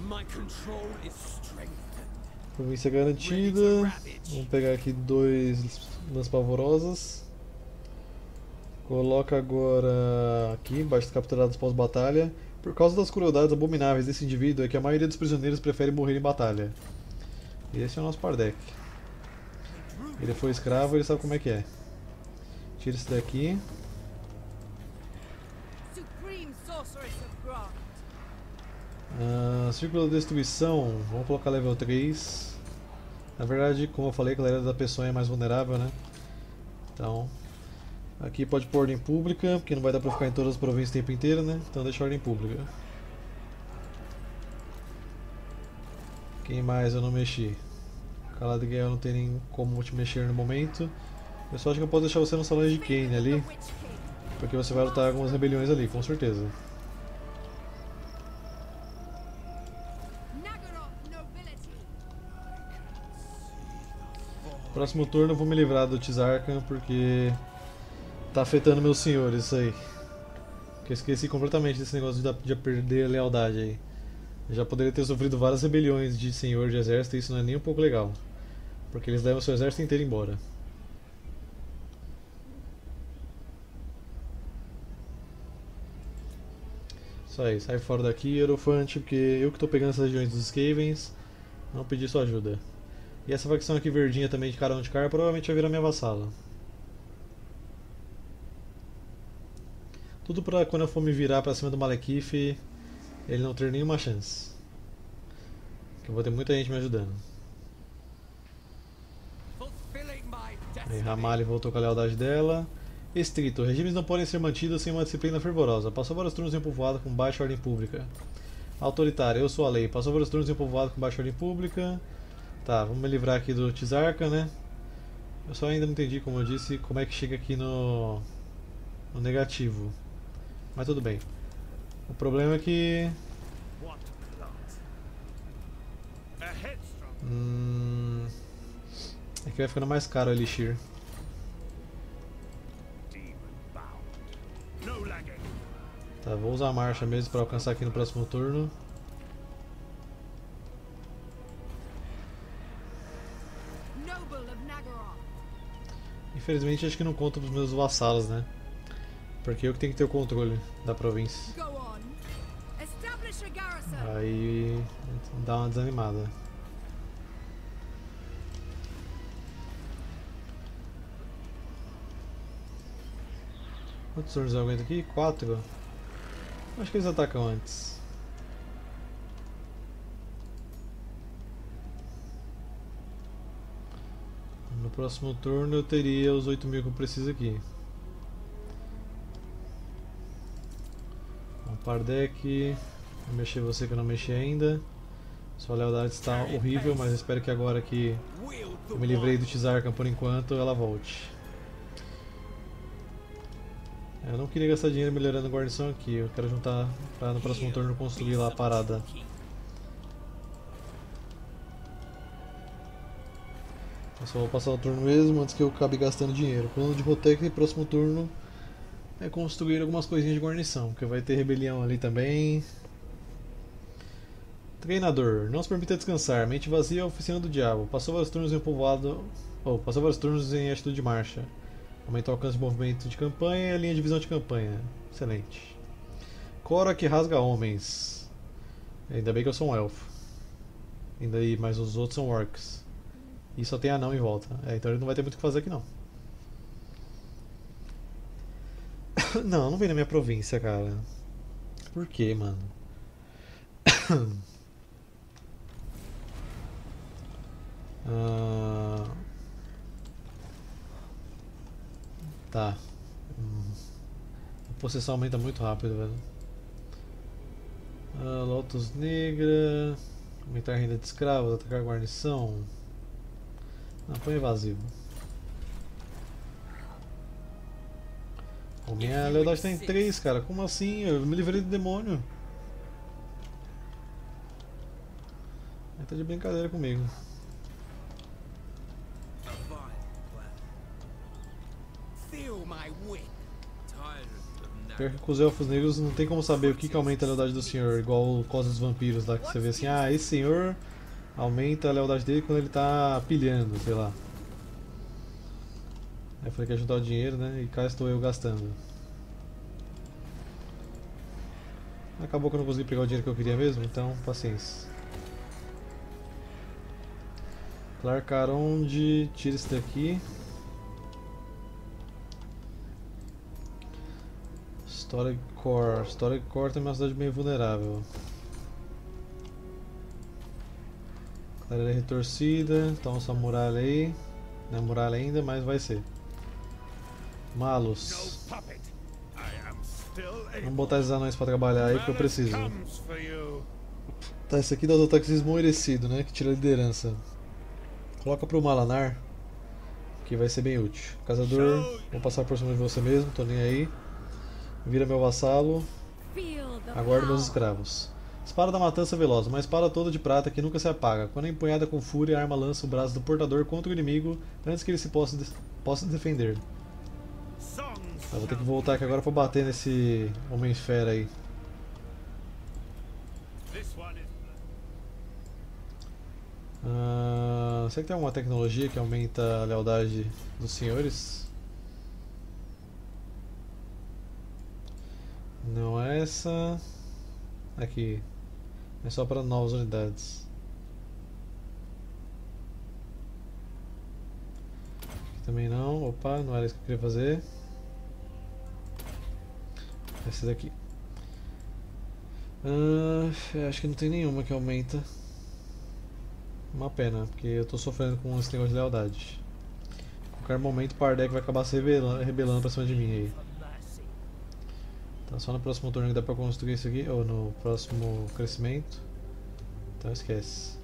Speaker 1: Província garantida. Vamos pegar aqui 2 lãs pavorosas. Coloca agora aqui, baixos capturados pós-batalha. Por causa das crueldades abomináveis desse indivíduo é que a maioria dos prisioneiros prefere morrer em batalha. E esse é o nosso Pardek. Ele foi escravo, ele sabe como é que é. Tira esse daqui. Círculo da Destruição, vamos colocar level 3. Na verdade, como eu falei, a galera da pessoa é mais vulnerável, né? Então... Aqui pode pôr ordem pública, porque não vai dar pra ficar em todas as províncias o tempo inteiro, né? Então deixa ordem pública. Quem mais eu não mexi? Galadriel não tem nem como te mexer no momento. Eu só acho que eu posso deixar você no salão de Kane ali, porque você vai lutar algumas rebeliões ali, com certeza. Próximo turno eu vou me livrar do Tizarkan, porque... tá afetando meus senhores isso aí. Que eu esqueci completamente desse negócio de perder a lealdade aí. Eu já poderia ter sofrido várias rebeliões de senhor de exército e isso não é nem um pouco legal. Porque eles levam seu exército inteiro embora. Isso aí, sai fora daqui, Hierophante, porque eu que tô pegando essas regiões dos Skavens, não pedi sua ajuda. E essa facção aqui verdinha também de Carão de Car provavelmente vai virar minha vassala. Tudo pra quando eu for me virar pra cima do Malekith, ele não ter nenhuma chance. Que eu vou ter muita gente me ajudando. Aí Ramali voltou com a lealdade dela. Estrito. Regimes não podem ser mantidos sem uma disciplina fervorosa. Passou vários turnos em um povoado com baixa ordem pública. Autoritária. Eu sou a lei. Passou vários turnos em um povoado com baixa ordem pública. Tá, vamos me livrar aqui do Tizarca, né? Eu só ainda não entendi, como eu disse, como é que chega aqui no negativo. Mas tudo bem. O problema é que... é que vai ficando mais caro o Elixir. Tá, vou usar a marcha mesmo para alcançar aqui no próximo turno. Infelizmente acho que não conta pros meus vassalos, né? Porque eu que tenho que ter o controle da província. Aí dá uma desanimada. Quantos turnos eu aguento aqui? 4? Acho que eles atacam antes. No próximo turno eu teria os 8.000 que eu preciso aqui. Um Pardec. Vou mexer você que eu não mexi ainda. Sua lealdade está horrível, mas eu espero que agora que eu me livrei do Tizarca por enquanto, ela volte. Eu não queria gastar dinheiro melhorando a guarnição aqui, eu quero juntar para no próximo turno construir lá a parada. Eu só vou passar o turno mesmo antes que eu acabe gastando dinheiro. O plano de Rotec no próximo turno é construir algumas coisinhas de guarnição, porque vai ter rebelião ali também. Treinador, não se permita descansar, mente vazia, oficina do diabo. Passou vários turnos em povoado. Passou vários turnos em atitude de marcha. Aumentou o alcance de movimento de campanha e a linha de visão de campanha. Excelente. Cora que rasga homens. Ainda bem que eu sou um elfo. Ainda aí, mas os outros são orcs. E só tem anão em volta. Então ele não vai ter muito o que fazer aqui não. Não, não vem na minha província, cara. Por que, mano? Tá. A possessão aumenta muito rápido, velho. Lotus Negra. Aumentar a renda de escravos, atacar a guarnição. Não, põe evasivo. Minha lealdade tá em 3, cara. Como assim? Eu me livrei do demônio. Ele tá de brincadeira comigo. Pior que com os elfos negros não tem como saber o que aumenta a lealdade do senhor, igual o Cosmos dos Vampiros lá, que você vê assim, ah, esse senhor aumenta a lealdade dele quando ele tá pilhando, sei lá. Aí eu falei que ia juntar o dinheiro, né, e cá estou eu gastando. Acabou que eu não consegui pegar o dinheiro que eu queria mesmo, então paciência. Clark Aronde, tira esse daqui. Storage Core tem uma cidade bem vulnerável. Clareira retorcida, então essa muralha aí. Não é muralha ainda, mas vai ser. Malos. Vamos botar esses anões pra trabalhar aí que eu preciso. Tá, esse aqui dá os ataques esmoerecido, né? Que tira a liderança. Coloca pro Malanar, que vai ser bem útil. Caçador, vou passar por cima de você mesmo, tô nem aí. Vira meu vassalo. Aguardo meus escravos. Espada da matança veloz, uma espada toda de prata que nunca se apaga. Quando é empunhada com fúria, a arma lança o braço do portador contra o inimigo antes que ele se possa defender. Eu vou ter que voltar aqui agora pra bater nesse Homem-Fera aí. Será que tem alguma tecnologia que aumenta a lealdade dos senhores? Não é essa. Aqui. É só para novas unidades. Aqui também não. Opa, não era isso que eu queria fazer. Esse daqui. Acho que não tem nenhuma que aumenta. Uma pena, porque eu tô sofrendo com esse negócio de lealdade. A qualquer momento o Pardek vai acabar se rebelando pra cima de mim aí. Então só no próximo turno que dá pra construir isso aqui, ou no próximo crescimento. Então esquece.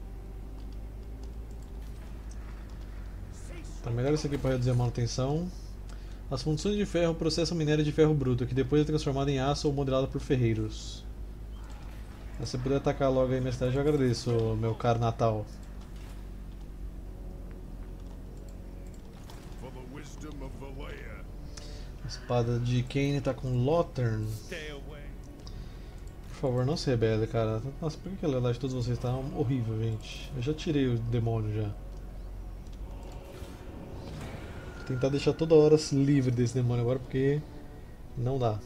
Speaker 1: Então melhor isso aqui para reduzir a manutenção. As funções de ferro processam minério de ferro bruto, que depois é transformado em aço ou modelado por ferreiros. Se você puder atacar logo aí minha cidade, eu agradeço, meu caro Natal. A espada de Kane tá com Lothern. Por favor, não se rebele, cara. Nossa, por que a lealdade de todos vocês tá horrível, gente? Eu já tirei o demônio já. Vou tentar deixar toda hora livre desse demônio agora, porque não dá.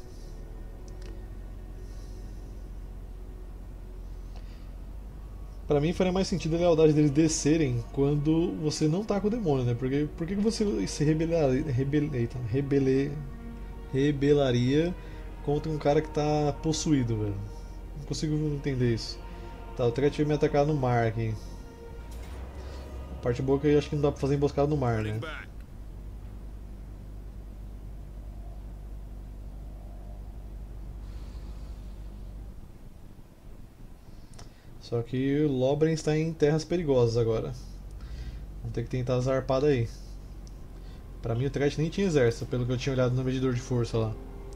Speaker 1: Pra mim faria mais sentido a lealdade deles descerem quando você não tá com o demônio, né? Porque por que você se rebelaria contra um cara que tá possuído, velho? Não consigo entender isso. Tá, o Threat veio me atacar no mar aqui. A parte boa é que eu acho que não dá pra fazer emboscada no mar, né? Só que o Lobren está em terras perigosas agora. Vamos ter que tentar as arpadas aí. Pra mim o Threat nem tinha exército, pelo que eu tinha olhado no medidor de força lá.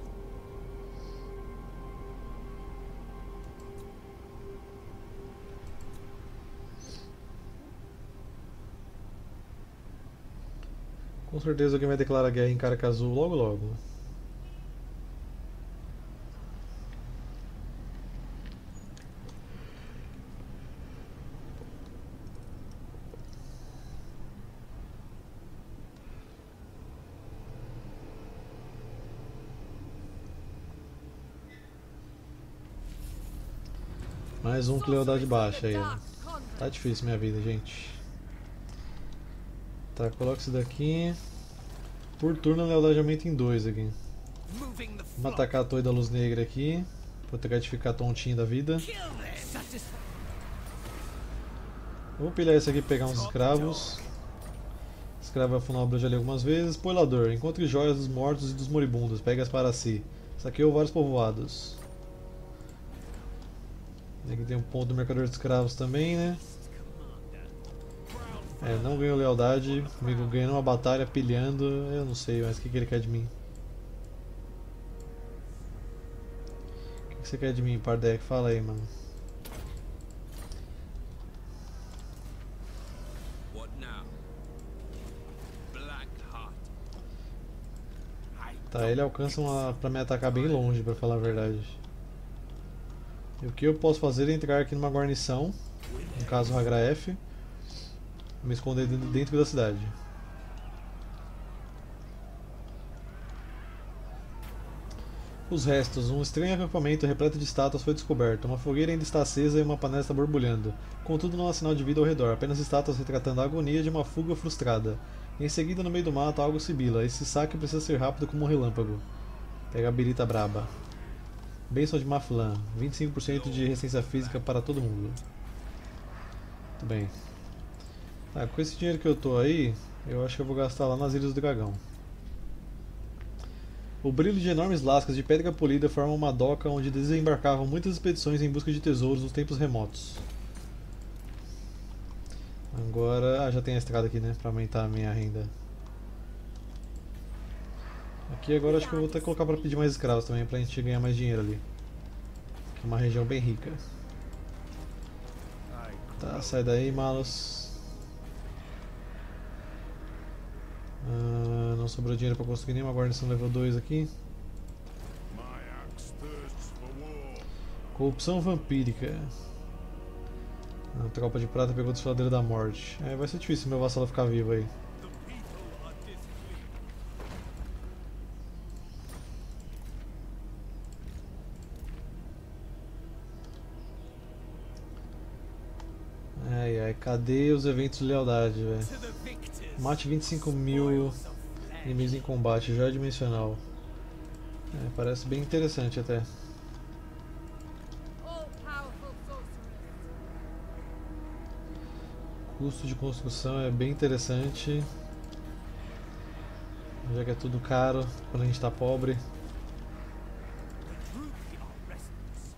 Speaker 1: Com certeza alguém vai declarar guerra em Caracazul logo logo. Mais um com lealdade baixa aí, ó. Tá difícil minha vida, gente. Tá, coloca isso daqui. Por turno a lealdade aumenta em 2 aqui. Vamos atacar a Torre da Luz Negra aqui. Vou ter que ficar tontinho da vida. Vou pilhar esse aqui e pegar uns escravos. Escravo vai afundar o Obra ali algumas vezes. Poilador, encontre joias dos mortos e dos moribundos. Pegue-as para si. Saqueou vários povoados. Aqui tem um ponto do mercador de escravos também, né? É, não ganhou lealdade. Comigo ganhando uma batalha, pilhando. Eu não sei, mas o que ele quer de mim? O que você quer de mim, Pardek? Fala aí, mano. Tá, ele alcança pra me atacar bem longe, pra falar a verdade. E o que eu posso fazer é entrar aqui numa guarnição, no caso o Hagraef, me esconder dentro da cidade. Os restos. Um estranho acampamento repleto de estátuas foi descoberto. Uma fogueira ainda está acesa e uma panela está borbulhando. Contudo, não há sinal de vida ao redor, apenas estátuas retratando a agonia de uma fuga frustrada. Em seguida, no meio do mato, algo sibila. Esse saque precisa ser rápido como um relâmpago. Pega a birita braba. Bênção de Maflan. 25% de resistência física para todo mundo. Muito bem. Tá, com esse dinheiro que eu tô aí, eu acho que eu vou gastar lá nas Ilhas do Dragão. O brilho de enormes lascas de pedra polida forma uma doca onde desembarcavam muitas expedições em busca de tesouros nos tempos remotos. Agora... já tem a estrada aqui, né? Pra aumentar a minha renda. Aqui agora acho que eu vou até colocar pra pedir mais escravos também, pra gente ganhar mais dinheiro ali. Que é uma região bem rica. Tá, sai daí, malos. Não sobrou dinheiro pra conseguir nenhuma guarnição level 2 aqui. Corrupção vampírica. A tropa de prata pegou o desfiladeiro da morte. É, vai ser difícil meu vassalo ficar vivo aí. Ai ai, cadê os eventos de lealdade, velho?
Speaker 2: To the victors.
Speaker 1: Mate 25.000
Speaker 2: Spoils of flesh.
Speaker 1: inimigos em combate, já é dimensional. É, parece bem interessante até.
Speaker 3: All-powerful sorcerers.
Speaker 1: Custo de construção é bem interessante. Já que é tudo caro quando a gente tá pobre.
Speaker 2: Recruit our residents.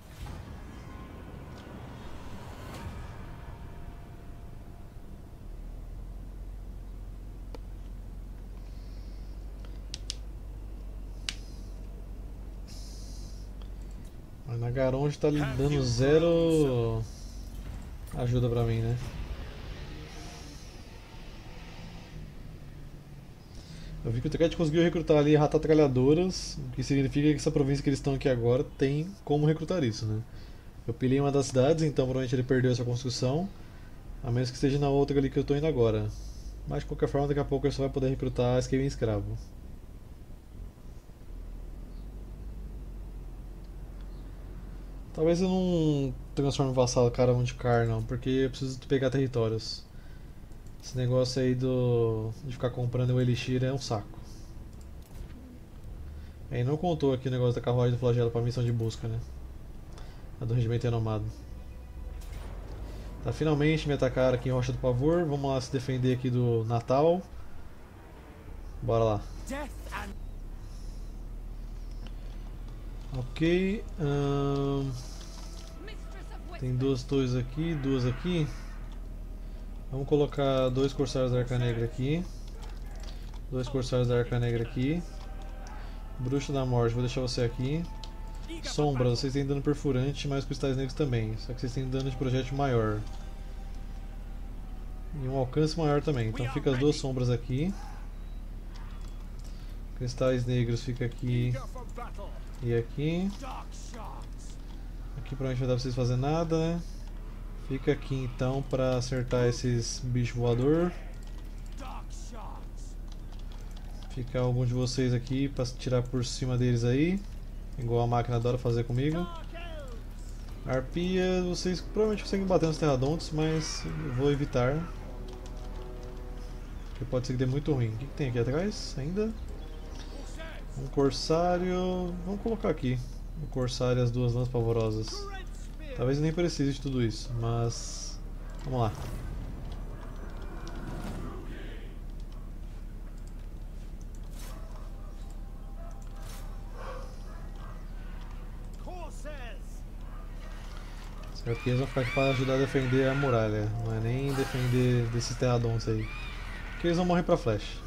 Speaker 1: Mas na Garonde tá dando zero ajuda pra mim, né? Eu vi que o Tecate conseguiu recrutar ali ratatralhadoras, o que significa que essa província que eles estão aqui agora tem como recrutar isso, né? Eu pilhei uma das cidades, então provavelmente ele perdeu essa construção, a menos que esteja na outra ali que eu tô indo agora. Mas de qualquer forma, daqui a pouco ele só vai poder recrutar Skaven escravo. Talvez eu não transforme o vassalo Caravão de Car, não, porque eu preciso pegar territórios. Esse negócio aí de ficar comprando o Elixir é um saco. Aí não contou aqui o negócio da carruagem do flagelo pra missão de busca, né? A do regimento renomado. Tá, finalmente me atacaram aqui em Rocha do Pavor. Vamos lá se defender aqui do Natal. Bora lá.
Speaker 2: Death and
Speaker 1: Ok.
Speaker 3: Mistress of
Speaker 1: Tem
Speaker 3: Witch.
Speaker 1: duas torres aqui, duas aqui. Vamos colocar dois Corsários da Arca Negra aqui. Dois Corsários da Arca Negra aqui. Bruxa da Morte, vou deixar você aqui.
Speaker 2: eager for
Speaker 1: Sombra,
Speaker 2: battle.
Speaker 1: vocês têm dano perfurante, mas cristais negros também. Só que vocês têm dano de projétil maior. E um alcance maior também. Então fica as duas sombras aqui. Cristais negros fica aqui
Speaker 2: Eager for battle.
Speaker 1: e aqui.
Speaker 2: Dark shards.
Speaker 1: Aqui provavelmente vai dar pra vocês fazer nada, né? Fica aqui então pra acertar esses bichos voador.
Speaker 2: Dark shards.
Speaker 1: Fica algum de vocês aqui pra tirar por cima deles aí. Igual a máquina adora fazer comigo.
Speaker 2: Dark elves.
Speaker 1: Arpia, vocês provavelmente conseguem bater nos terradontos, mas eu vou evitar. Porque pode ser que dê muito ruim. O que tem aqui atrás ainda?
Speaker 2: Corsairs.
Speaker 1: Um corsário. Vamos colocar aqui. Um corsário e as duas lãs pavorosas.
Speaker 2: Red spear.
Speaker 1: Talvez eu nem precise de tudo isso, mas. Vamos lá.
Speaker 2: Corsairs.
Speaker 1: Certo que eles vão ficar aqui para ajudar a defender a muralha. Não é nem defender desses terradons aí. Porque eles vão morrer pra flash.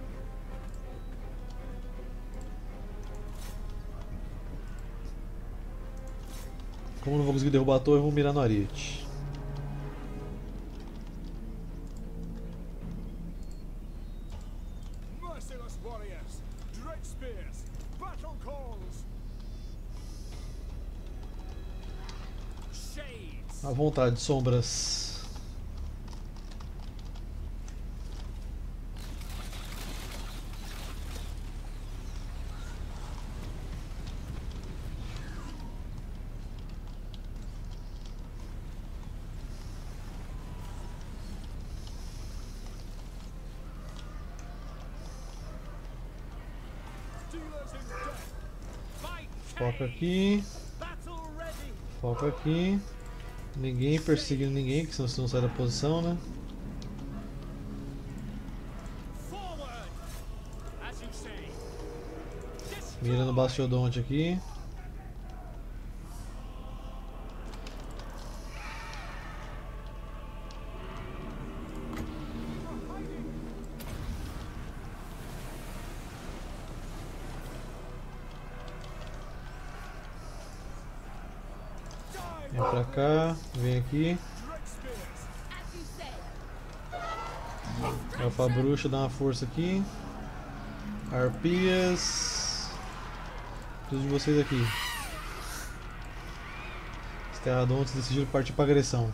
Speaker 1: Como eu não vou conseguir derrubar a torre, eu vou mirar no Ariete.
Speaker 2: Merciless warriors. Dread spears. Battle calls. Shades.
Speaker 1: À vontade, sombras.
Speaker 2: Dealers in death. Fight
Speaker 1: Foca
Speaker 2: chains.
Speaker 1: aqui.
Speaker 2: Battle ready.
Speaker 1: Foca aqui. Ninguém perseguindo ninguém, que senão você não sai da posição, né?
Speaker 2: Forward. As you say.
Speaker 1: Mira no Bastiodonte aqui. Vem pra cá, vem aqui.
Speaker 2: Dread spears.
Speaker 3: As you say.
Speaker 1: Alfa Bruxa dá uma força aqui. Arpias. Preciso de vocês aqui. Os Terradontes decidiram partir pra agressão.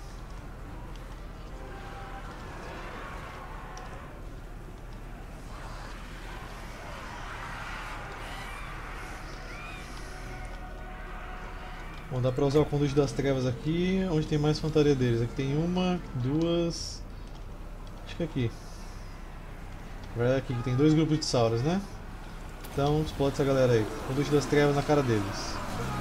Speaker 1: Bom, dá pra usar o conduíte das trevas aqui. Onde tem mais infantaria deles? Aqui tem uma, duas. Acho que é aqui. Na verdade, aqui que tem dois grupos de Sauras, né? Então explode essa galera aí. Conduíte das trevas na cara deles.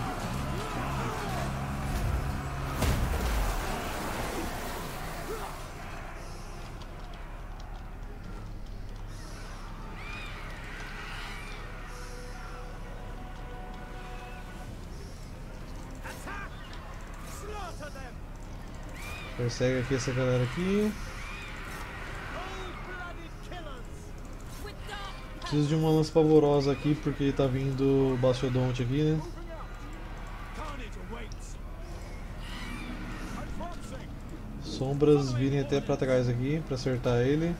Speaker 2: Slaughter them!
Speaker 1: Persegue aqui essa galera aqui.
Speaker 2: Cold-blooded killers!
Speaker 3: With dark
Speaker 1: Preciso de uma lança pavorosa aqui porque tá vindo o Bastiodonte aqui, né?
Speaker 2: Moving out! Carnage awaits! Advancing!
Speaker 1: Sombras virem até pra trás aqui pra acertar ele.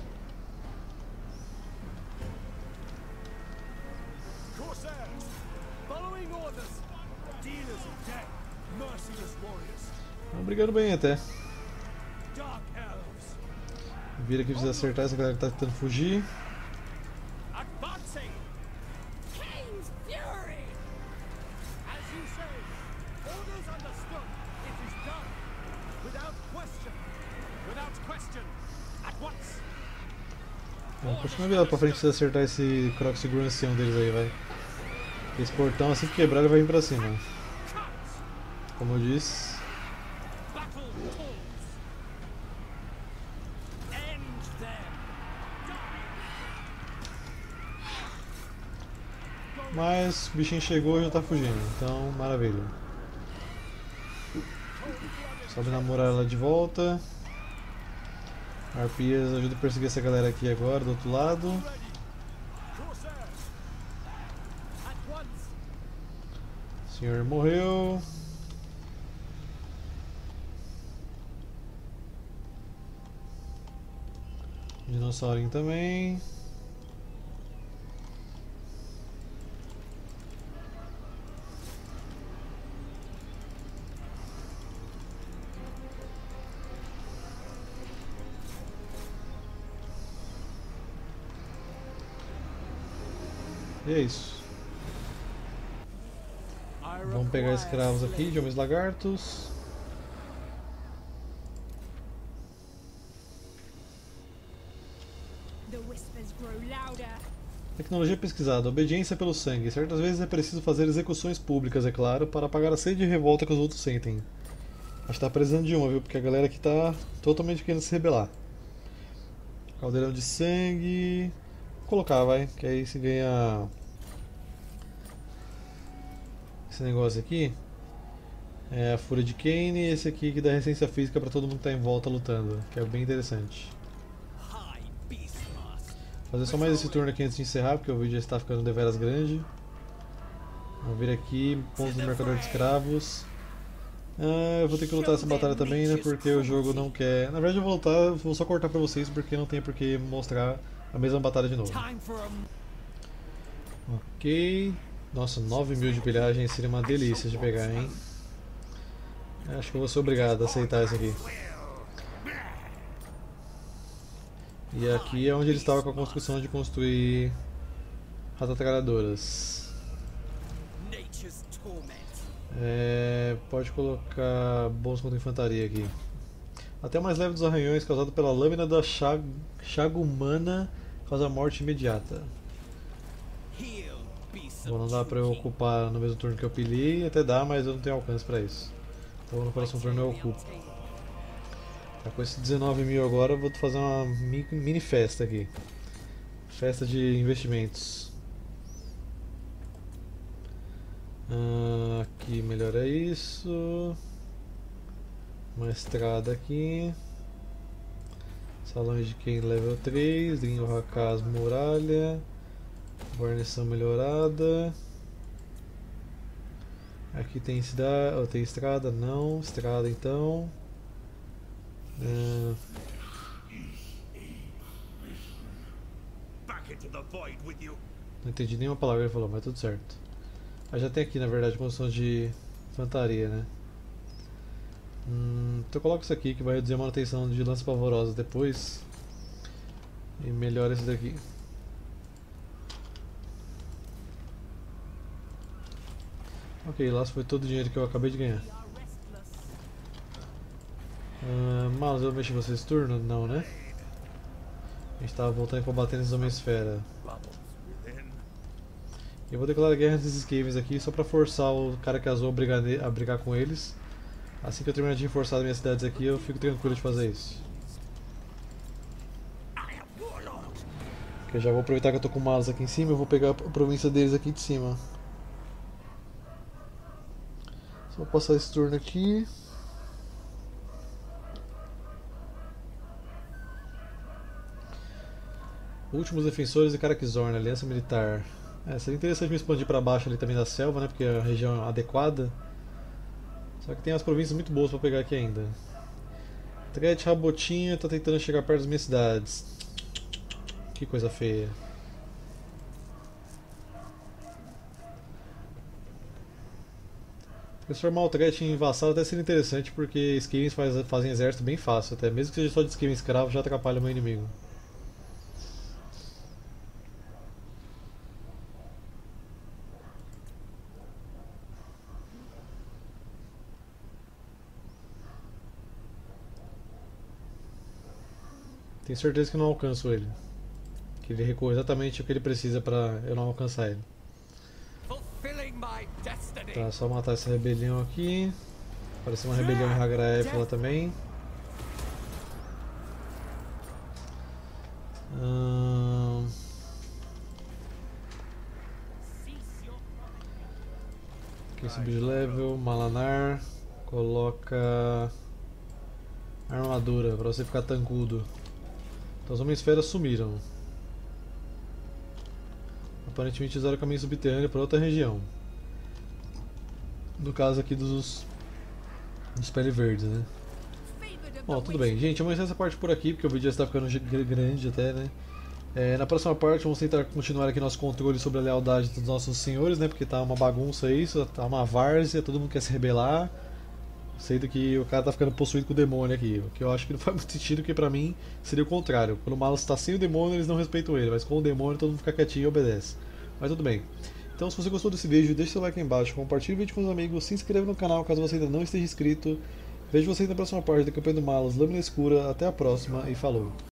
Speaker 2: Corsairs! Following orders! Dealers of death! Merciless warriors!
Speaker 1: Tá brigando bem até.
Speaker 2: Dark elves!
Speaker 1: Vira aqui pra acertar essa galera que tá tentando fugir.
Speaker 2: Advancing!
Speaker 3: Kane's fury!
Speaker 2: As you say! Orders understood! It is done! Without question! Without question! At once!
Speaker 1: Bom, continua virado pra frente pra acertar esse Croxy Gruncião deles aí, vai. Esse portão, assim que quebrar, ele vai vir pra cima.
Speaker 2: Cut!
Speaker 1: Como eu disse.
Speaker 2: Battle tools! End them!
Speaker 1: Mas o bichinho chegou e já tá fugindo, então maravilha. Sobe na muralha lá de volta. Arpias ajuda a perseguir essa galera aqui agora, do outro lado.
Speaker 2: Ready! Corsairs! At once!
Speaker 1: O senhor morreu. Dinossaurinho também. E é isso. Vamos pegar escravos aqui de homens lagartos.
Speaker 3: The whispers grow louder.
Speaker 1: Tecnologia pesquisada. Obediência pelo sangue. Certas vezes é preciso fazer execuções públicas, é claro, para apagar a sede e revolta que os outros sentem. Acho que tá precisando de uma, viu? Porque a galera aqui tá totalmente querendo se rebelar. Caldeirão de sangue. Vou colocar, vai. Que aí se ganha esse negócio aqui. É a Fúria de Kane e esse aqui que dá resistência física pra todo mundo que tá em volta lutando. Que é bem interessante.
Speaker 2: High Beastmaster!
Speaker 1: Fazer só mais esse turno aqui antes de encerrar, porque o vídeo já está ficando deveras grande. Vamos vir aqui, pontos do Mercador de Escravos. Eu vou ter que lutar essa batalha também, né? Porque o jogo não quer. Na verdade, eu vou lutar, vou só cortar pra vocês, porque não tem por que mostrar a mesma batalha de novo.
Speaker 2: Time for a
Speaker 1: Ok. Nossa, 9.000 de pilhagem seria uma delícia de pegar, hein? Acho que eu vou ser obrigado a aceitar isso aqui. E aqui é onde ele estava com a construção de construir ratatralhadoras.
Speaker 2: nature's torment.
Speaker 1: Pode colocar bônus contra infantaria aqui. Até o mais leve dos arranhões causado pela lâmina da chaga humana causa morte imediata.
Speaker 2: Heal, beasts
Speaker 1: Bom, não
Speaker 2: of
Speaker 1: dá pra eu
Speaker 2: true king.
Speaker 1: ocupar no mesmo turno que eu pilhei, até dá, mas eu não tenho alcance pra isso. Então no próximo turno eu ocupo. Tá, com esse 19.000 agora eu vou fazer uma mini festa aqui. Festa de investimentos. Aqui melhora isso. Uma estrada aqui. Salões de Kane level 3. Drinho Hakaz muralha. Guarnição melhorada. Aqui tem cidade. Oh, tem estrada? Não. Estrada então.
Speaker 2: Back into the void with you.
Speaker 1: Não entendi nenhuma palavra que ele falou, mas tudo certo. Já tem aqui na verdade construção de infantaria, né? Então eu coloco isso aqui que vai reduzir a manutenção de lanças pavorosas depois. E melhora esse daqui. Ok, lá foi todo o dinheiro que eu acabei de ganhar.
Speaker 3: We are restless.
Speaker 1: Malus, eu mexi vocês turno? Não, né? A gente tava voltando pra bater nesses Homem-Esfera.
Speaker 2: Bubbles within.
Speaker 1: Eu vou declarar guerra nesses Skavens aqui só pra forçar o cara que azul a brigar com eles. Assim que eu terminar de reforçar as minhas cidades aqui, eu fico tranquilo de fazer isso. Eu já vou aproveitar que eu tô com Malus aqui em cima, eu vou pegar a província deles aqui de cima. Só vou passar esse turno aqui. Últimos defensores de Karakzorn, aliança militar. Seria interessante me expandir pra baixo ali também da selva, né? Porque é a região adequada. Só que tem umas províncias muito boas pra pegar aqui ainda. Tret Rabotinha tá tentando chegar perto das minhas cidades. Que coisa feia. Transformar o Tret em vassalo até seria interessante, porque Skavens fazem exército bem fácil, até mesmo que seja só de Skaven escravo já atrapalha o meu inimigo. Tenho certeza que não alcanço ele. Que ele recuou exatamente o que ele precisa pra eu não alcançar ele.
Speaker 2: Fulfilling my destiny.
Speaker 1: Tá, só matar essa rebelião aqui. Apareceu uma rebelião em Hagraef lá também.
Speaker 2: Cease your
Speaker 1: Aqui subir de level, Malanar. Coloca armadura pra você ficar tancudo. Então os Homem-Esferas sumiram. Aparentemente usaram o caminho subterrâneo para outra região. No caso aqui dos Pele Verdes, né?
Speaker 3: Favored of
Speaker 1: Bom,
Speaker 3: the
Speaker 1: tudo bem.
Speaker 3: witch.
Speaker 1: Gente, vamos encerrar essa parte por aqui, porque o vídeo já está ficando grande até, né? Na próxima parte vamos tentar continuar aqui nosso controle sobre a lealdade dos nossos senhores, né? Porque tá uma bagunça isso, tá uma várzea, todo mundo quer se rebelar. Sendo que o cara tá ficando possuído com o demônio aqui, o que eu acho que não faz muito sentido, porque pra mim seria o contrário. Quando o Malus tá sem o demônio, eles não respeitam ele, mas com o demônio todo mundo fica quietinho e obedece. Mas tudo bem. Então se você gostou desse vídeo, deixa seu like aí embaixo, compartilhe o vídeo com os amigos, se inscreva no canal caso você ainda não esteja inscrito. Vejo vocês na próxima parte da campanha do Malus Lâmina Escura, até a próxima e falou!